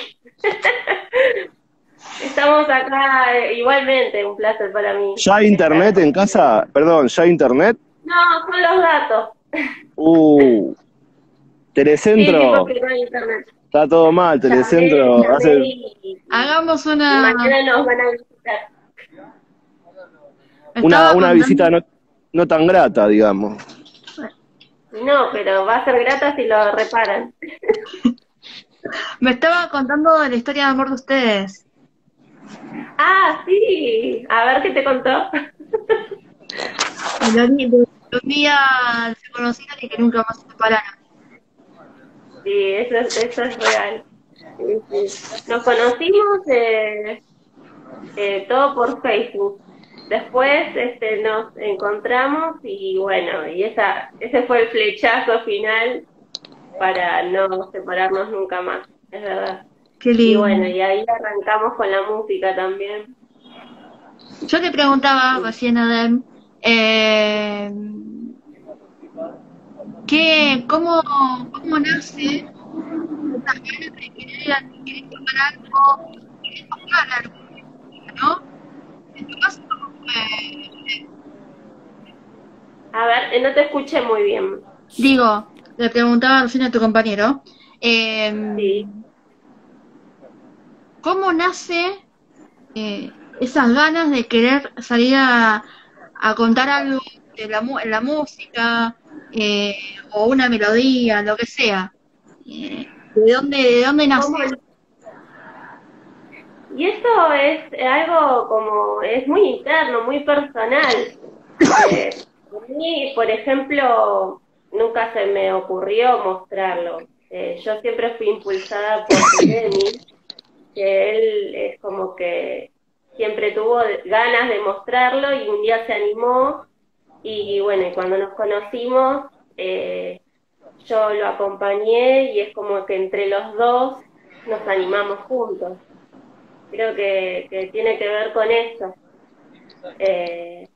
estamos acá eh, igualmente, un placer para mí ¿Ya hay estar internet en con casa? Perdón, ¿ya hay internet? No, son los gatos. Uh, Sí, sí, Telecentro, porque no hay internet. está todo mal, Llamé, Telecentro llamé hace y, y- Hagamos y una... mañana nos van a visitar. Me una, estaba una contando... visita no, no tan grata, digamos. No, pero va a ser grata si lo reparan. Me estaba contando de la historia de amor de ustedes. Ah, sí, a ver qué te contó. De un de- de un día se conocieron y que nunca más se separaron. Sí, eso es, eso es real. Sí, sí. Nos conocimos eh, eh, todo por Facebook. Después este, nos encontramos y bueno, y esa, ese fue el flechazo final para no separarnos nunca más, es verdad. Qué Y bueno, lindo. y ahí arrancamos con la música también. Yo le preguntaba Y, recién a Dem, eh, ¿qué, cómo, cómo nace esas ganas de querer, querer tocar algo, querer tocar algo, ¿no? En tu caso, ¿cómo fue? a ver, eh, no te escuché muy bien. Digo, le preguntaba recién a tu compañero, eh, Sí. ¿cómo nace eh, esas ganas de querer salir a, a contar algo de la, mu- en la música eh, o una melodía, lo que sea? Eh, ¿de dónde, de dónde nace? ¿Cómo? Y eso es algo como, es muy interno, muy personal. Eh, a mí, por ejemplo, nunca se me ocurrió mostrarlo. Eh, yo siempre fui impulsada por Pireni, que él es como que siempre tuvo ganas de mostrarlo y un día se animó y bueno, y cuando nos conocimos, eh, yo lo acompañé y es como que entre los dos nos animamos juntos. Creo que, que tiene que ver con eso. Eh,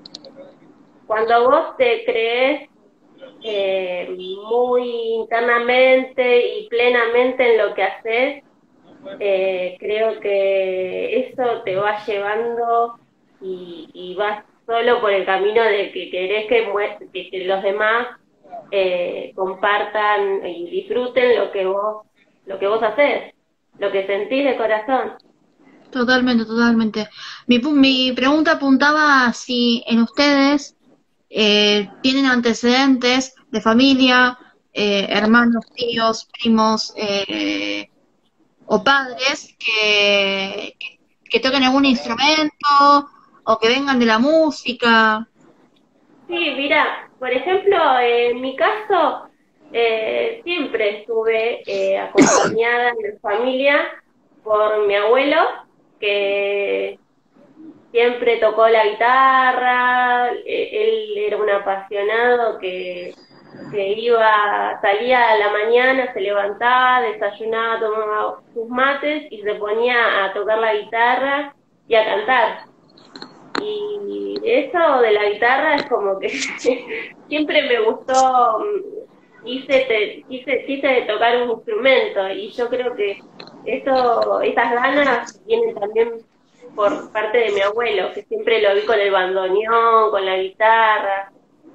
cuando vos te crees eh, muy internamente y plenamente en lo que haces, eh, creo que eso te va llevando y, y vas solo por el camino de que querés que, que, que los demás eh, compartan y disfruten lo que vos lo que vos haces, lo que sentís de corazón. Totalmente, totalmente. Mi, pu- mi pregunta apuntaba a si en ustedes eh, tienen antecedentes de familia, eh, hermanos, tíos, primos eh, o padres que, que, que toquen algún instrumento o que vengan de la música. Sí, mira, por ejemplo, en mi caso, eh, siempre estuve eh, acompañada en la familia por mi abuelo, que siempre tocó la guitarra, eh, él era un apasionado que, que iba, salía a la mañana, se levantaba, desayunaba, tomaba sus mates y se ponía a tocar la guitarra y a cantar. Y eso de la guitarra es como que siempre me gustó, mm, quise, te- quise, quise tocar un instrumento y yo creo que eso, esas ganas vienen también por parte de mi abuelo, que siempre lo vi con el bandoneón, con la guitarra,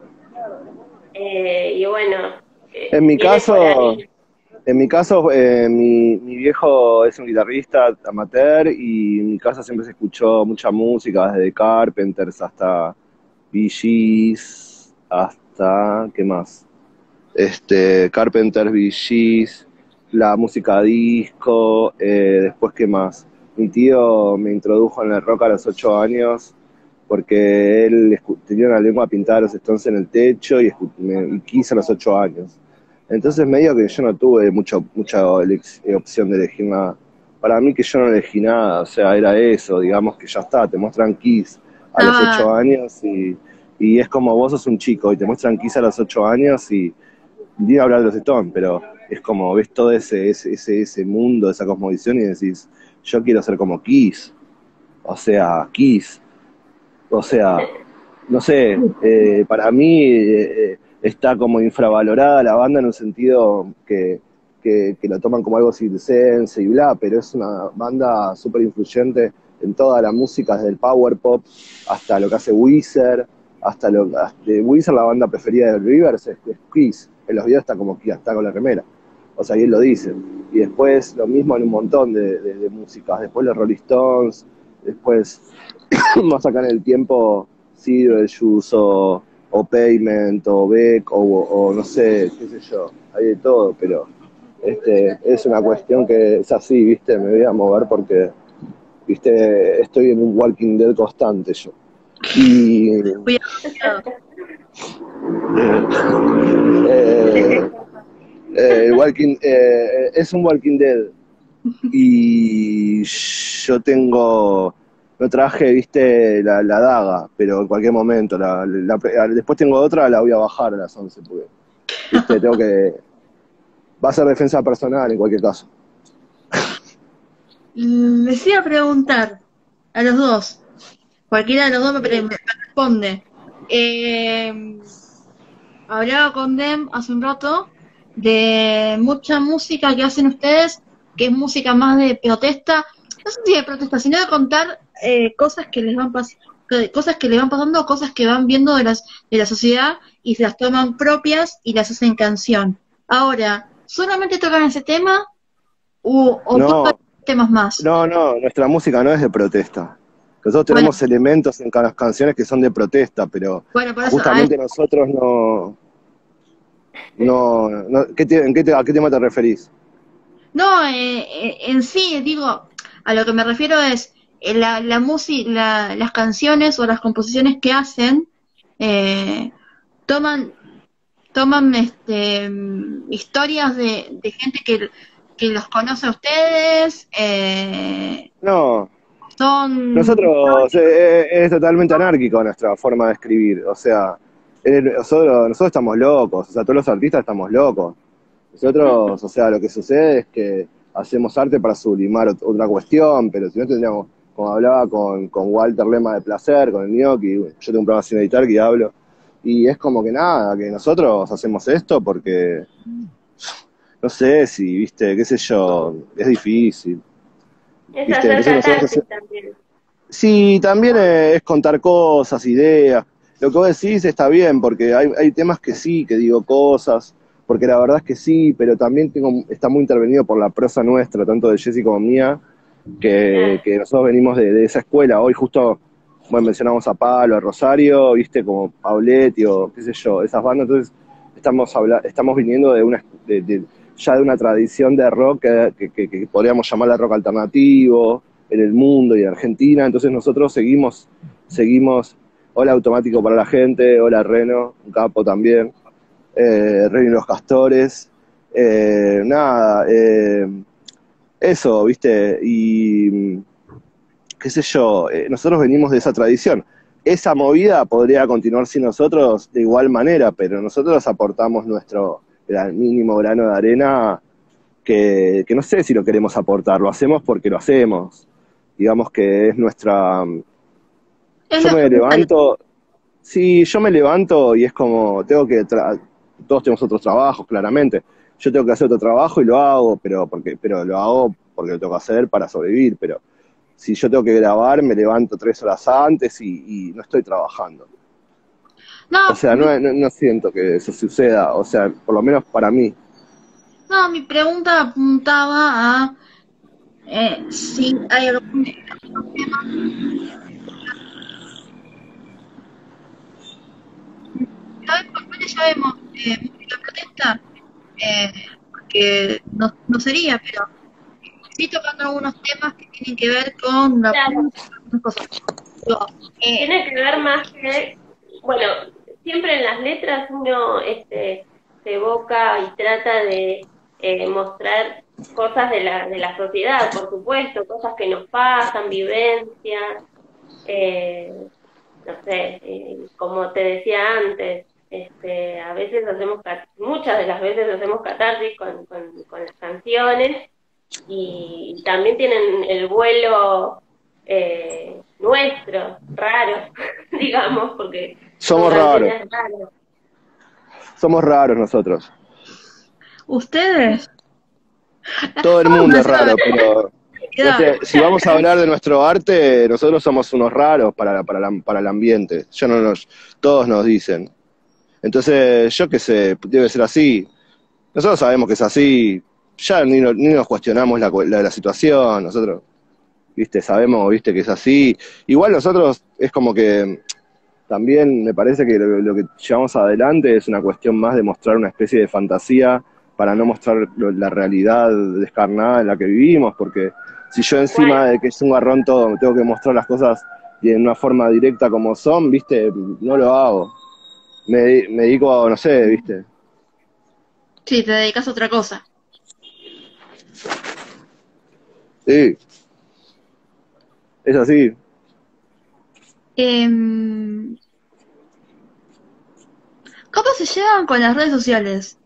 eh, y bueno, eh, En mi viene por caso, ahí. en mi caso, eh, mi, mi viejo es un guitarrista amateur y en mi casa siempre se escuchó mucha música, desde Carpenters hasta Bee Gees, hasta, ¿qué más? Este, Carpenters, Bee Gees, la música disco, eh, después, ¿qué más? Mi tío me introdujo en el rock a los ocho años porque él tenía una lengua pintada de los Stones en el techo y, me, y quiso a los ocho años. Entonces medio que yo no tuve mucho, mucha opción de elegir nada. Para mí que yo no elegí nada, o sea, era eso, digamos que ya está, te muestran Kiss a los Estaba, ocho años y, y es como vos sos un chico y te muestran Kiss a los ocho años y ni hablar de los Stones, pero es como ves todo ese, ese, ese, ese mundo, esa cosmovisión y decís, yo quiero ser como Kiss. o sea, Kiss, o sea, no sé, eh, para mí eh, está como infravalorada la banda en un sentido que, que, que lo toman como algo circense y bla, pero es una banda súper influyente en toda la música, desde el power pop hasta lo que hace Weezer, hasta lo de Weezer, la banda preferida de Rivers es, es Kiss, en los videos está como Kiss, está con la remera, o sea, y él lo dice, y después lo mismo en un montón de, de, de músicas, después los Rolling Stones, después más acá en el tiempo Beetlejuice o, o Pavement o Beck o, o no sé, qué sé yo, hay de todo, pero este es una cuestión que es así, viste, me voy a mover porque viste, estoy en un Walking Dead constante yo. Y eh, eh, walking, eh, es un Walking Dead y yo tengo, no traje, viste, la, la daga, pero en cualquier momento, la, la, después tengo otra, la voy a bajar a las once, porque, viste, tengo que, va a ser defensa personal en cualquier caso. Les iba a preguntar a los dos, cualquiera de los dos me, me, me responde. Eh, hablaba con Dem hace un rato de mucha música que hacen ustedes, que es música más de protesta, no sé si de protesta, sino de contar eh, cosas que les van pas cosas que les van pasando, cosas que van viendo de las de la sociedad y se las toman propias y las hacen canción. Ahora, ¿solamente tocan ese tema o, o no, tocan temas más? No, no, nuestra música no es de protesta. Nosotros tenemos bueno. elementos en las canciones que son de protesta, pero bueno, por eso, justamente nosotros no... no, no ¿qué te, en qué te, ¿A qué tema te referís? No, eh, en sí, digo, a lo que me refiero es eh, la, la música, la, las canciones o las composiciones que hacen eh, toman toman este historias de, de gente que, que los conoce a ustedes. Eh, no. Son... Nosotros eh, es totalmente anárquico nuestra forma de escribir, o sea, eh, nosotros, nosotros estamos locos, o sea, todos los artistas estamos locos. Nosotros, o sea, lo que sucede es que hacemos arte para sublimar otra cuestión, pero si no tendríamos, como hablaba con, con Walter Lema de Placer, con el Gnocchi, yo tengo un programa sin editar que hablo, y es como que nada, que nosotros hacemos esto porque, no sé si, viste, qué sé yo, es difícil. Es ¿viste? Hacer catarsis también. Sí, también es contar cosas, ideas. Lo que vos decís está bien, porque hay, hay temas que sí, que digo cosas, porque la verdad es que sí, pero también tengo, está muy intervenido por la prosa nuestra, tanto de Jessy como mía, que, que nosotros venimos de, de esa escuela. Hoy justo, bueno, mencionamos a Pablo, a Rosario, viste, como Pauletti o qué sé yo, esas bandas, entonces estamos habla, estamos viniendo de una de, de, ya de una tradición de rock que, que, que podríamos llamarla rock alternativo en el mundo y en Argentina, entonces nosotros seguimos, seguimos, hola Automático para la gente, hola Reno, un capo también, eh, Reno y los Castores, eh, nada, eh, eso, viste, y qué sé yo, eh, nosotros venimos de esa tradición. Esa movida podría continuar sin nosotros de igual manera, pero nosotros aportamos nuestro el mínimo grano de arena que, que no sé si lo queremos aportar, lo hacemos porque lo hacemos. Digamos que es nuestra... Es yo me levanto... Sí, yo me levanto y es como, tengo que... Tra todos tenemos otros trabajos, claramente. Yo tengo que hacer otro trabajo y lo hago, pero, porque, pero lo hago porque lo tengo que hacer para sobrevivir, pero si yo tengo que grabar, me levanto tres horas antes y, y no estoy trabajando. No, o sea, no, no, no siento que eso suceda, o sea, por lo menos para mí. No, mi pregunta apuntaba a eh, si hay algún tema. Ya vemos eh, música protesta, eh, que no, no sería, pero sí tocando algunos temas que tienen que ver con la claro. cosas. Pero, eh, Tiene que ver más que, bueno, siempre en las letras uno este, se evoca y trata de eh, mostrar cosas de la, de la sociedad, por supuesto, cosas que nos pasan, vivencias, eh, no sé, eh, como te decía antes, este, a veces hacemos, muchas de las veces hacemos catarsis con, con, con las canciones y también tienen el vuelo eh, nuestros, raros, digamos, porque son Somos raros, canciones raras. somos raros nosotros. ¿Ustedes? Todo el mundo es raro, pero no sé, si vamos a hablar de nuestro arte, nosotros somos unos raros para, para, la- para el ambiente. Yo no nos, todos nos dicen. Entonces, yo qué sé, debe ser así. Nosotros sabemos que es así. Ya ni, no- ni nos cuestionamos la, cu- la, la situación. Nosotros, viste, sabemos, viste, que es así. Igual nosotros es como que también me parece que lo, lo que llevamos adelante es una cuestión más de mostrar una especie de fantasía para no mostrar lo- la realidad descarnada en la que vivimos, porque si yo encima Igual, de que es un garrón todo tengo que mostrar las cosas y en una forma directa como son, viste, no lo hago. Me, me dedico, no sé, viste. Sí, te dedicas a otra cosa. Sí, es así. Em, ¿Cómo se llevan con las redes sociales?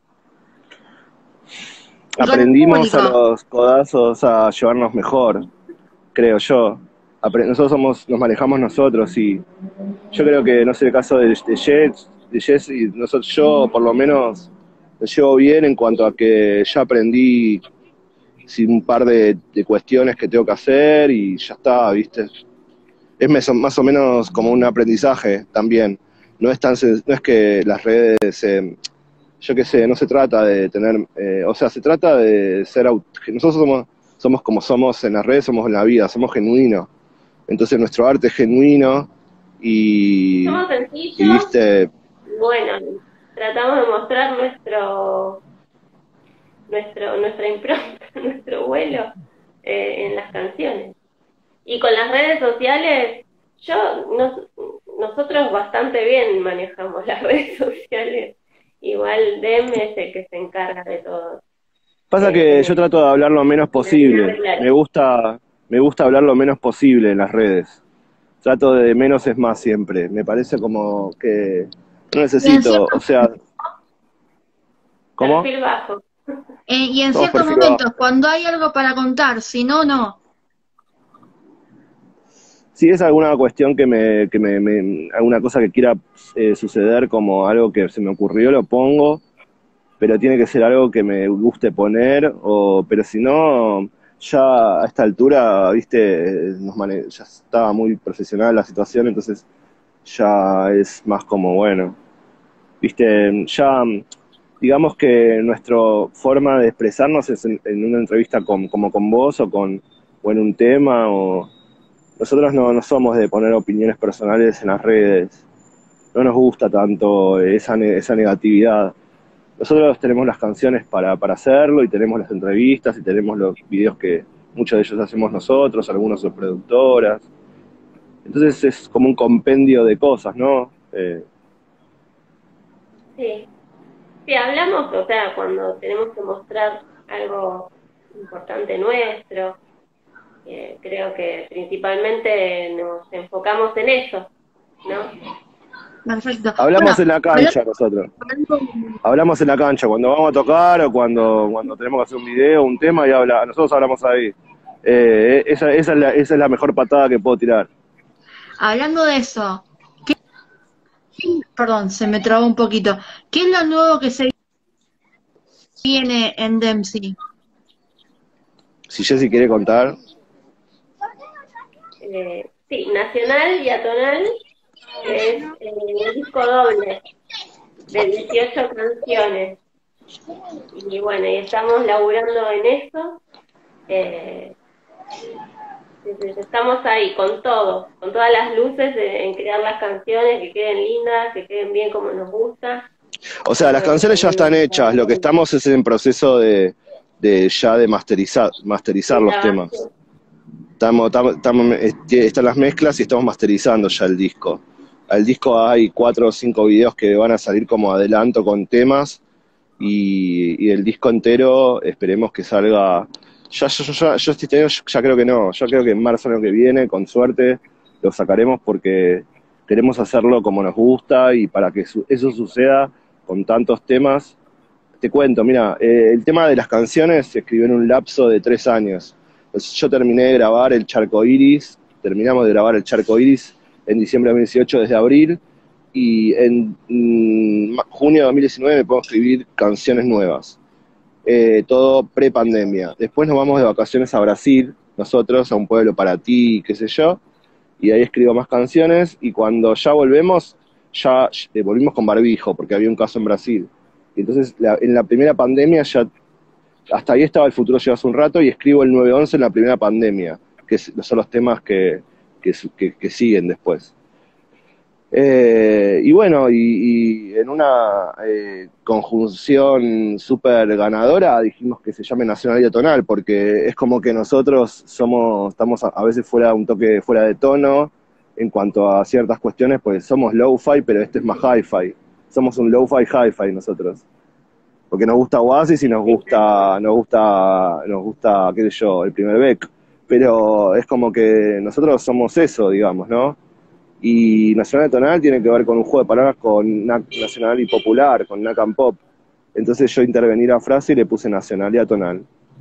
Y con el Aprendimos a público. los codazos a llevarnos mejor, creo yo. Apre- nosotros somos, nos manejamos nosotros y yo creo que no sé el caso de, de Jess, de Jess y nosotros, yo por lo menos me llevo bien en cuanto a que ya aprendí sí, un par de, de cuestiones que tengo que hacer y ya está, ¿viste? Es mes- más o menos como un aprendizaje también. No es tan sen- no es que las redes, eh, yo qué sé, no se trata de tener, eh, o sea, se trata de ser, aut- nosotros somos, somos como somos en las redes, somos en la vida, somos genuinos. Entonces nuestro arte es genuino y, somos y sencillos viste, y bueno, tratamos de mostrar nuestro, nuestro, nuestra impronta, nuestro vuelo eh, en las canciones. Y con las redes sociales, yo, nos, nosotros bastante bien manejamos las redes sociales. Igual Dem es el que se encarga de todo, pasa de que yo tener, trato de hablar lo menos tener posible. claro. Me gusta, me gusta hablar lo menos posible en las redes. Trato de menos es más siempre. Me parece como que no Y en necesito, cierto, o sea, ¿cómo? Perfil bajo. eh, y en Somos ciertos perfil momentos, bajo. cuando hay algo para contar, si no, no. Si es alguna cuestión que me, que me, me- alguna cosa que quiera eh, suceder como algo que se me ocurrió, lo pongo, pero tiene que ser algo que me guste poner, o, pero si no, ya a esta altura, viste, nos mane- ya estaba muy profesional la situación, entonces ya es más como, bueno, viste, ya digamos que nuestra forma de expresarnos es en, en una entrevista con, como con vos o, con, o en un tema, o nosotros no, no somos de poner opiniones personales en las redes, no nos gusta tanto esa, ne- esa negatividad. Nosotros tenemos las canciones para, para hacerlo y tenemos las entrevistas y tenemos los videos que muchos de ellos hacemos nosotros, algunos son productoras. Entonces es como un compendio de cosas, ¿no? Eh, Sí. Sí, hablamos, o sea, cuando tenemos que mostrar algo importante nuestro, eh, creo que principalmente nos enfocamos en eso, ¿no? Perfecto. Bueno, hablamos en la hablando, cancha nosotros. hablando- Hablamos en la cancha, cuando vamos a tocar o cuando, cuando tenemos que hacer un video, un tema, y habla, nosotros hablamos ahí. Eh, esa, esa, es la, esa es la mejor patada que puedo tirar. hablando de eso, perdón, se me trabó un poquito. ¿Qué es lo nuevo que se viene en Dempsey? Si Jessy quiere contar, Eh, sí, Nacional y Atonal es eh, un disco doble de dieciocho canciones. Y bueno, y estamos laburando en eso. Eh, estamos ahí con todo, con todas las luces de- en crear las canciones que queden lindas, que queden bien como nos gusta. o sea, las Eso es canciones ya también están nuestra hechas, lo que estamos es en proceso de, de ya de masterizar, masterizar de los temas. grabación. Estamos, estamos, estamos- este, están las mezclas y estamos masterizando ya el disco. Al disco hay cuatro o cinco videos que van a salir como adelanto con temas y, y el disco entero esperemos que salga. Ya, yo, yo, ya- yo este año ya creo que no, yo creo que en marzo del año que viene, con suerte, lo sacaremos porque queremos hacerlo como nos gusta y para que su- eso suceda con tantos temas. Te cuento, mira, eh, el tema de las canciones se escribió en un lapso de tres años. yo terminé de grabar el Charco Iris, terminamos de grabar el Charco Iris en diciembre de dos mil dieciocho desde abril, y en mm, junio de dos mil diecinueve me puedo escribir canciones nuevas. Eh, todo pre-pandemia. Después nos vamos de vacaciones a Brasil, nosotros, a un pueblo para ti, qué sé yo, y ahí escribo más canciones, y cuando ya volvemos, ya eh, volvimos con barbijo, porque había un caso en Brasil. Y entonces, la, en la primera pandemia, ya hasta ahí estaba El Futuro Llegó hace un rato, y escribo el nueve once en la primera pandemia, que es, son los temas que, que, que, que siguen después. Eh, y bueno, y, y en una eh, conjunción súper ganadora dijimos que se llame Nacionalidad Tonal, porque es como que nosotros somos, estamos a, a veces fuera un toque fuera de tono en cuanto a ciertas cuestiones, pues somos low-fi, pero este es más hi-fi. Somos un low-fi hi-fi nosotros. Porque nos gusta Oasis y nos gusta, nos gusta, nos gusta, qué sé yo, el primer Beck. Pero es como que nosotros somos eso, digamos, ¿no? Y Nacional Tonal tiene que ver con un juego de palabras con N A C Nacional y Popular, con N A C and Pop. Entonces yo intervení la frase y le puse Nacionalidad Tonal.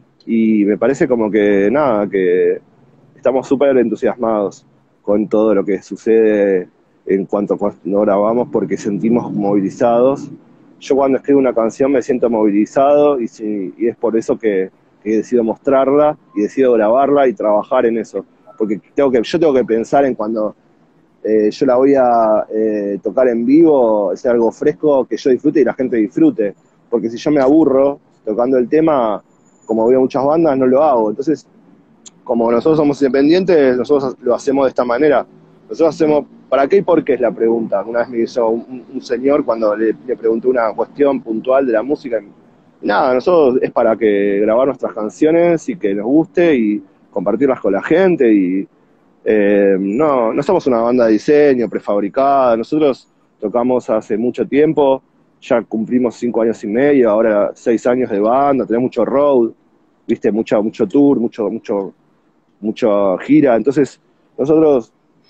Y me parece como que, nada, que estamos súper entusiasmados con todo lo que sucede en cuanto a cuando grabamos, porque sentimos movilizados. Yo cuando escribo una canción me siento movilizado, y, si, y es por eso que, que decido mostrarla y decido grabarla y trabajar en eso. Porque tengo que, yo tengo que pensar en cuando... Eh, yo la voy a eh, tocar en vivo, es algo fresco que yo disfrute y la gente disfrute, porque si yo me aburro tocando el tema, como veo muchas bandas, no lo hago. Entonces, como nosotros somos independientes, nosotros lo hacemos de esta manera. Nosotros hacemos, ¿para qué y por qué? Es la pregunta. Una vez me hizo un, un señor cuando le, le pregunté una cuestión puntual de la música, y nada, nosotros es para que grabar nuestras canciones y que nos guste y compartirlas con la gente. Y Eh, no, no somos una banda de diseño prefabricada, nosotros tocamos hace mucho tiempo, ya cumplimos cinco años y medio, ahora seis años de banda, tenemos mucho road, viste, mucho, mucho tour, mucho, mucho, mucha gira, entonces nosotros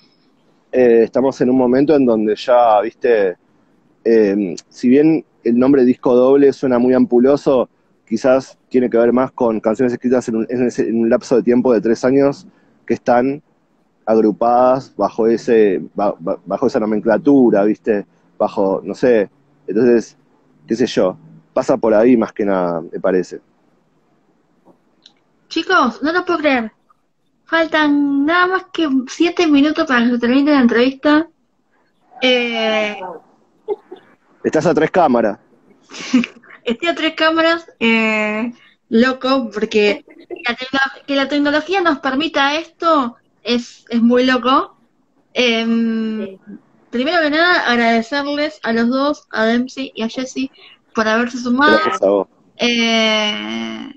eh, estamos en un momento en donde ya, viste, eh, si bien el nombre disco doble suena muy ampuloso, quizás tiene que ver más con canciones escritas en un, en ese, en un lapso de tiempo de tres años que están agrupadas bajo ese bajo esa nomenclatura, ¿viste? Bajo, no sé, entonces, qué sé yo, pasa por ahí más que nada, me parece. Chicos, no lo puedo creer. Faltan nada más que siete minutos para que se termine la entrevista. Eh, Estás a tres cámaras. Estoy a tres cámaras, eh, loco, porque la tecno- que la tecnología nos permita esto es, es muy loco. Eh, Sí. Primero que nada, agradecerles a los dos, a Dempsey y a Jessie, por haberse sumado. Gracias a vos. Eh,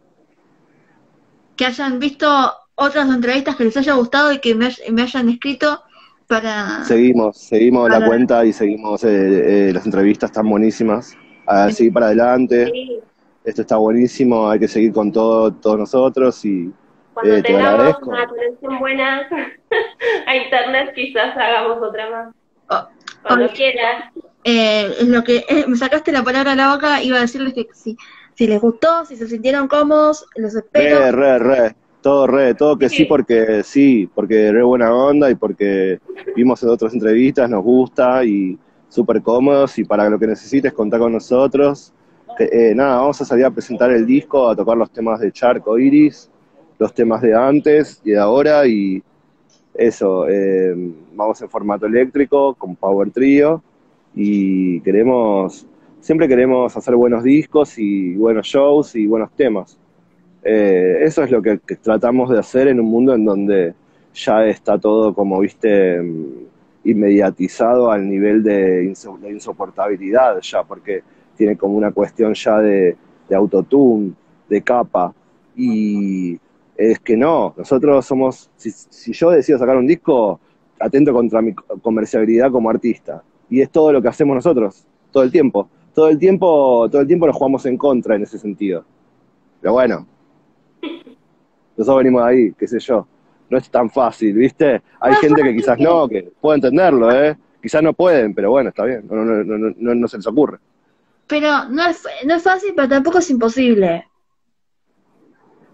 que hayan visto otras entrevistas que les haya gustado y que me, hay- me hayan escrito para... Seguimos, seguimos para la cuenta y seguimos, eh, eh, las entrevistas están buenísimas. A seguir para adelante. Sí. Esto está buenísimo, hay que seguir con todo, todos nosotros y Cuando eh, te tengamos agradezco. una conexión buena a internet, quizás hagamos otra más. Oh, Cuando oh, quieras. eh, es lo que eh, me sacaste la palabra a la boca, iba a decirles que si, si les gustó, si se sintieron cómodos, los espero. Re, re, re, todo re, todo que sí, porque sí, porque re buena onda y porque vimos en otras entrevistas, nos gusta y súper cómodos, y para lo que necesites contar con nosotros. Que, eh, nada, vamos a salir a presentar el disco, a tocar los temas de Charco Iris, los temas de antes y de ahora, y eso, eh, vamos en formato eléctrico, con Power Trio, y queremos, siempre queremos hacer buenos discos y buenos shows y buenos temas. Eh, eso es lo que, que tratamos de hacer en un mundo en donde ya está todo, como viste, inmediatizado al nivel de, inso de insoportabilidad ya, porque tiene como una cuestión ya de, de autotune, de capa, y es que no, nosotros somos, si, si yo decido sacar un disco, atento contra mi comerciabilidad como artista, y es todo lo que hacemos nosotros, todo el tiempo, todo el tiempo, todo el tiempo nos jugamos en contra en ese sentido, pero bueno, nosotros venimos de ahí, qué sé yo, no es tan fácil, ¿viste? Hay gente que quizás no, que puede entenderlo, ¿eh? Quizás no pueden, pero bueno, está bien, no, no, no, no, no se les ocurre. Pero no es, no es fácil, pero tampoco es imposible.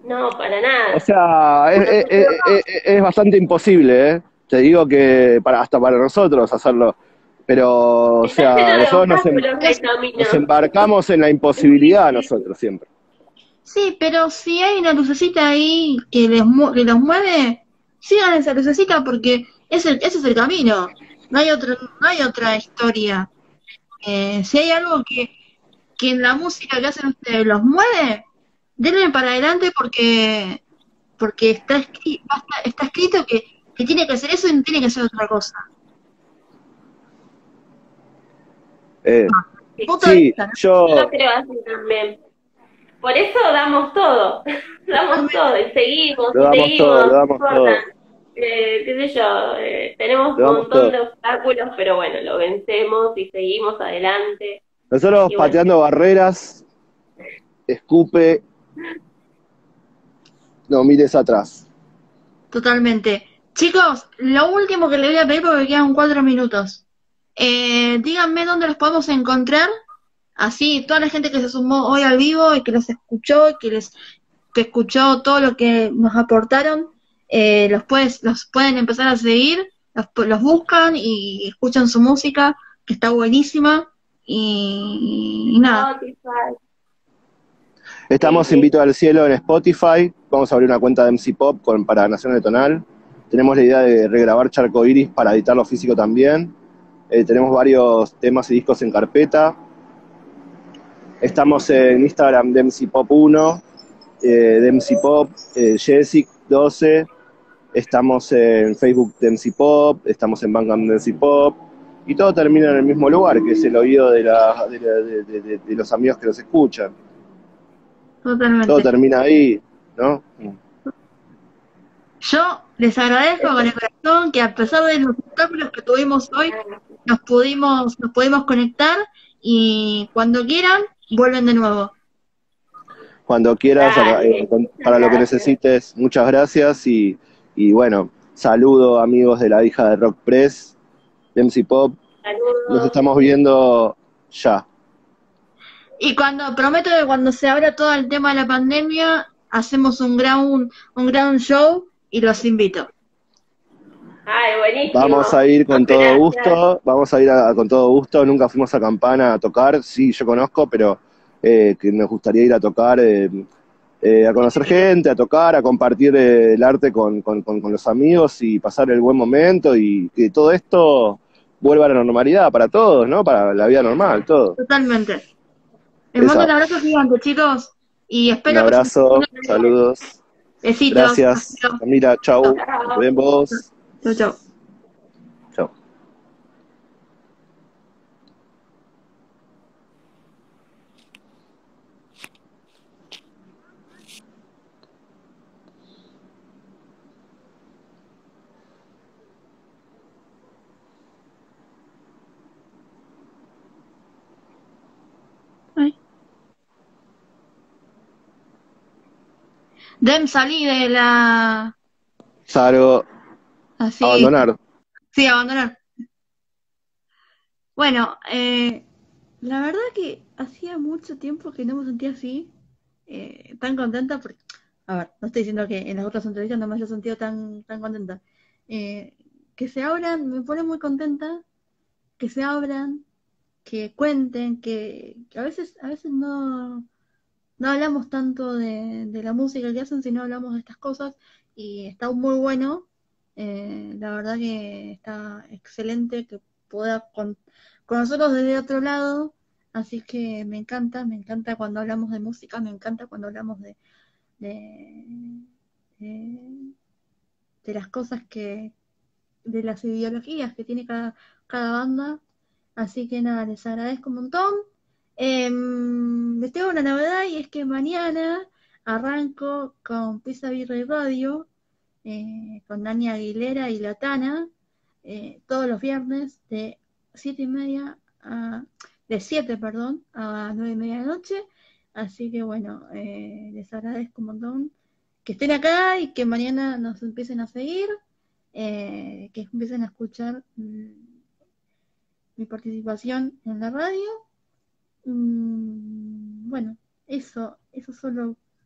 No, para O nada. sea, es, es- es- es- es bastante imposible, ¿eh? Te digo que para, hasta para nosotros hacerlo. Pero, o Está lleno sea, de nosotros nos, em- obstáculos el nos camino. embarcamos en la Es imposibilidad difícil. nosotros siempre. Sí, pero si hay una lucecita ahí que les mu- que los mueve, sigan esa lucecita porque es el, ese es el camino. No hay otro, no hay otra historia. Eh, si hay algo que, que en la música que hacen ustedes los mueve, denle para adelante porque porque está, escri- basta- está escrito que, que tiene que hacer eso y no tiene que hacer otra cosa. Eh, Sí, Punto de sí, vista, ¿no? yo lo yo creo así también. Por eso damos todo, damos Totalmente. todo, y seguimos, lo y damos todo, seguimos, lo no damos importa. todo, Eh, qué sé yo, eh, tenemos lo un damos montón todo. de obstáculos, pero bueno, lo vencemos y seguimos adelante. Nosotros Y bueno, pateando barreras, escupe, no mires atrás. Totalmente. Chicos, lo último que le voy a pedir porque quedan cuatro minutos. Eh, díganme dónde los podemos encontrar. Así, toda la gente que se sumó hoy al vivo y que los escuchó y que les que escuchó todo lo que nos aportaron, eh, los puedes, los pueden empezar a seguir, los, los buscan y escuchan su música, que está buenísima. Y, y nada, Spotify, sí, Estamos sí. Invito al Cielo en Spotify, vamos a abrir una cuenta de M C Pop con, para Naciones de Tonal. Tenemos la idea de regrabar Charco Iris para editarlo físico también. Eh, tenemos varios temas y discos en carpeta. Estamos en Instagram de M C Pop uno, eh, de M C Pop, eh, Jessic doce. Estamos en Facebook de M C Pop, estamos en Bandcamp de M C Pop. Y todo termina en el mismo lugar, que es el oído de, la, de, la, de, de, de los amigos que nos escuchan. Todo totalmente. termina ahí, ¿no? Yo les agradezco con el corazón que a pesar de los obstáculos que tuvimos hoy, nos pudimos, nos pudimos conectar y cuando quieran, vuelven de nuevo. Cuando quieras, acá, eh, Dale, muchas para lo que gracias. necesites, muchas gracias y, y bueno, saludo amigos de la hija de Rock Press, de M C Pop, nos Saludos. estamos viendo ya. Y cuando, prometo que cuando se abra todo el tema de la pandemia, hacemos un gran, un gran show y los invito. Ay, Vamos buenísimo. a ir con todo Gracias. gusto, vamos a ir a- con todo gusto, nunca fuimos a Campana a tocar, sí, yo conozco, pero eh, que nos gustaría ir a tocar, eh, eh, a conocer gente, a tocar, a compartir eh, el arte con, con, con, con los amigos y pasar el buen momento y que todo esto vuelva a la normalidad para todos, ¿no? Para la vida normal, todo. Totalmente. Les mando un Esa, abrazo gigante, chicos, y un espero que se abrazo, saludos, besitos. Hasta gracias, luego. Camila, chau, nos Chao. vemos, Chau, chau. chau. Ay. Dem, salí de la... Saro, Así, abandonar. sí, abandonar. Bueno, eh, la verdad que hacía mucho tiempo que no me sentía así, eh, tan contenta, porque, a ver, no estoy diciendo que en las otras entrevistas no me haya sentido tan, tan contenta. Eh, que se abran, me pone muy contenta, que se abran, que cuenten, que, que a veces, a veces no, no hablamos tanto de, de la música que hacen, sino hablamos de estas cosas, y está muy bueno. Eh, la verdad que está excelente que pueda con, con nosotros desde otro lado, así que me encanta, me encanta cuando hablamos de música, me encanta cuando hablamos de, de, de, de las cosas que, de las ideologías que tiene cada, cada banda. Así que nada, les agradezco un montón. Eh, les tengo una novedad y es que mañana arranco con Pizza Virrey Radio, eh, con Dani Aguilera y Latana, eh, todos los viernes de siete y media a, de siete, perdón, a nueve y media de la noche. Así que bueno, eh, les agradezco un montón que estén acá y que mañana nos empiecen a seguir, eh, que empiecen a escuchar mm, mi participación en la radio. Mm, bueno, eso, eso solo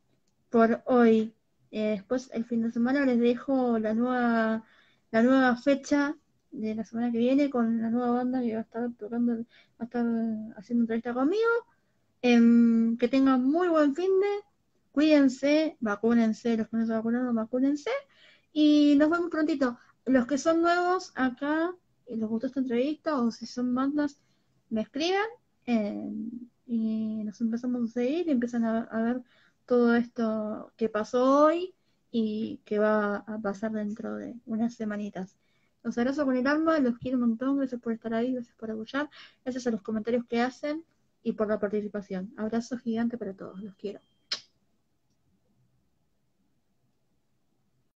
por hoy. Eh, después el fin de semana les dejo la nueva la nueva fecha de la semana que viene con la nueva banda que va a estar tocando, va a estar haciendo entrevista conmigo. Em, que tengan muy buen fin de, cuídense, vacúnense, los que no se vacunaron, vacúnense. Y nos vemos prontito. Los que son nuevos acá y les gustó esta entrevista, o si son bandas, me escriban eh, y nos empezamos a seguir y empiezan a, a ver todo esto que pasó hoy y que va a pasar dentro de unas semanitas. Los abrazo con el alma, los quiero un montón, gracias por estar ahí, gracias por apoyar, gracias a los comentarios que hacen y por la participación. Abrazo gigante para todos, los quiero.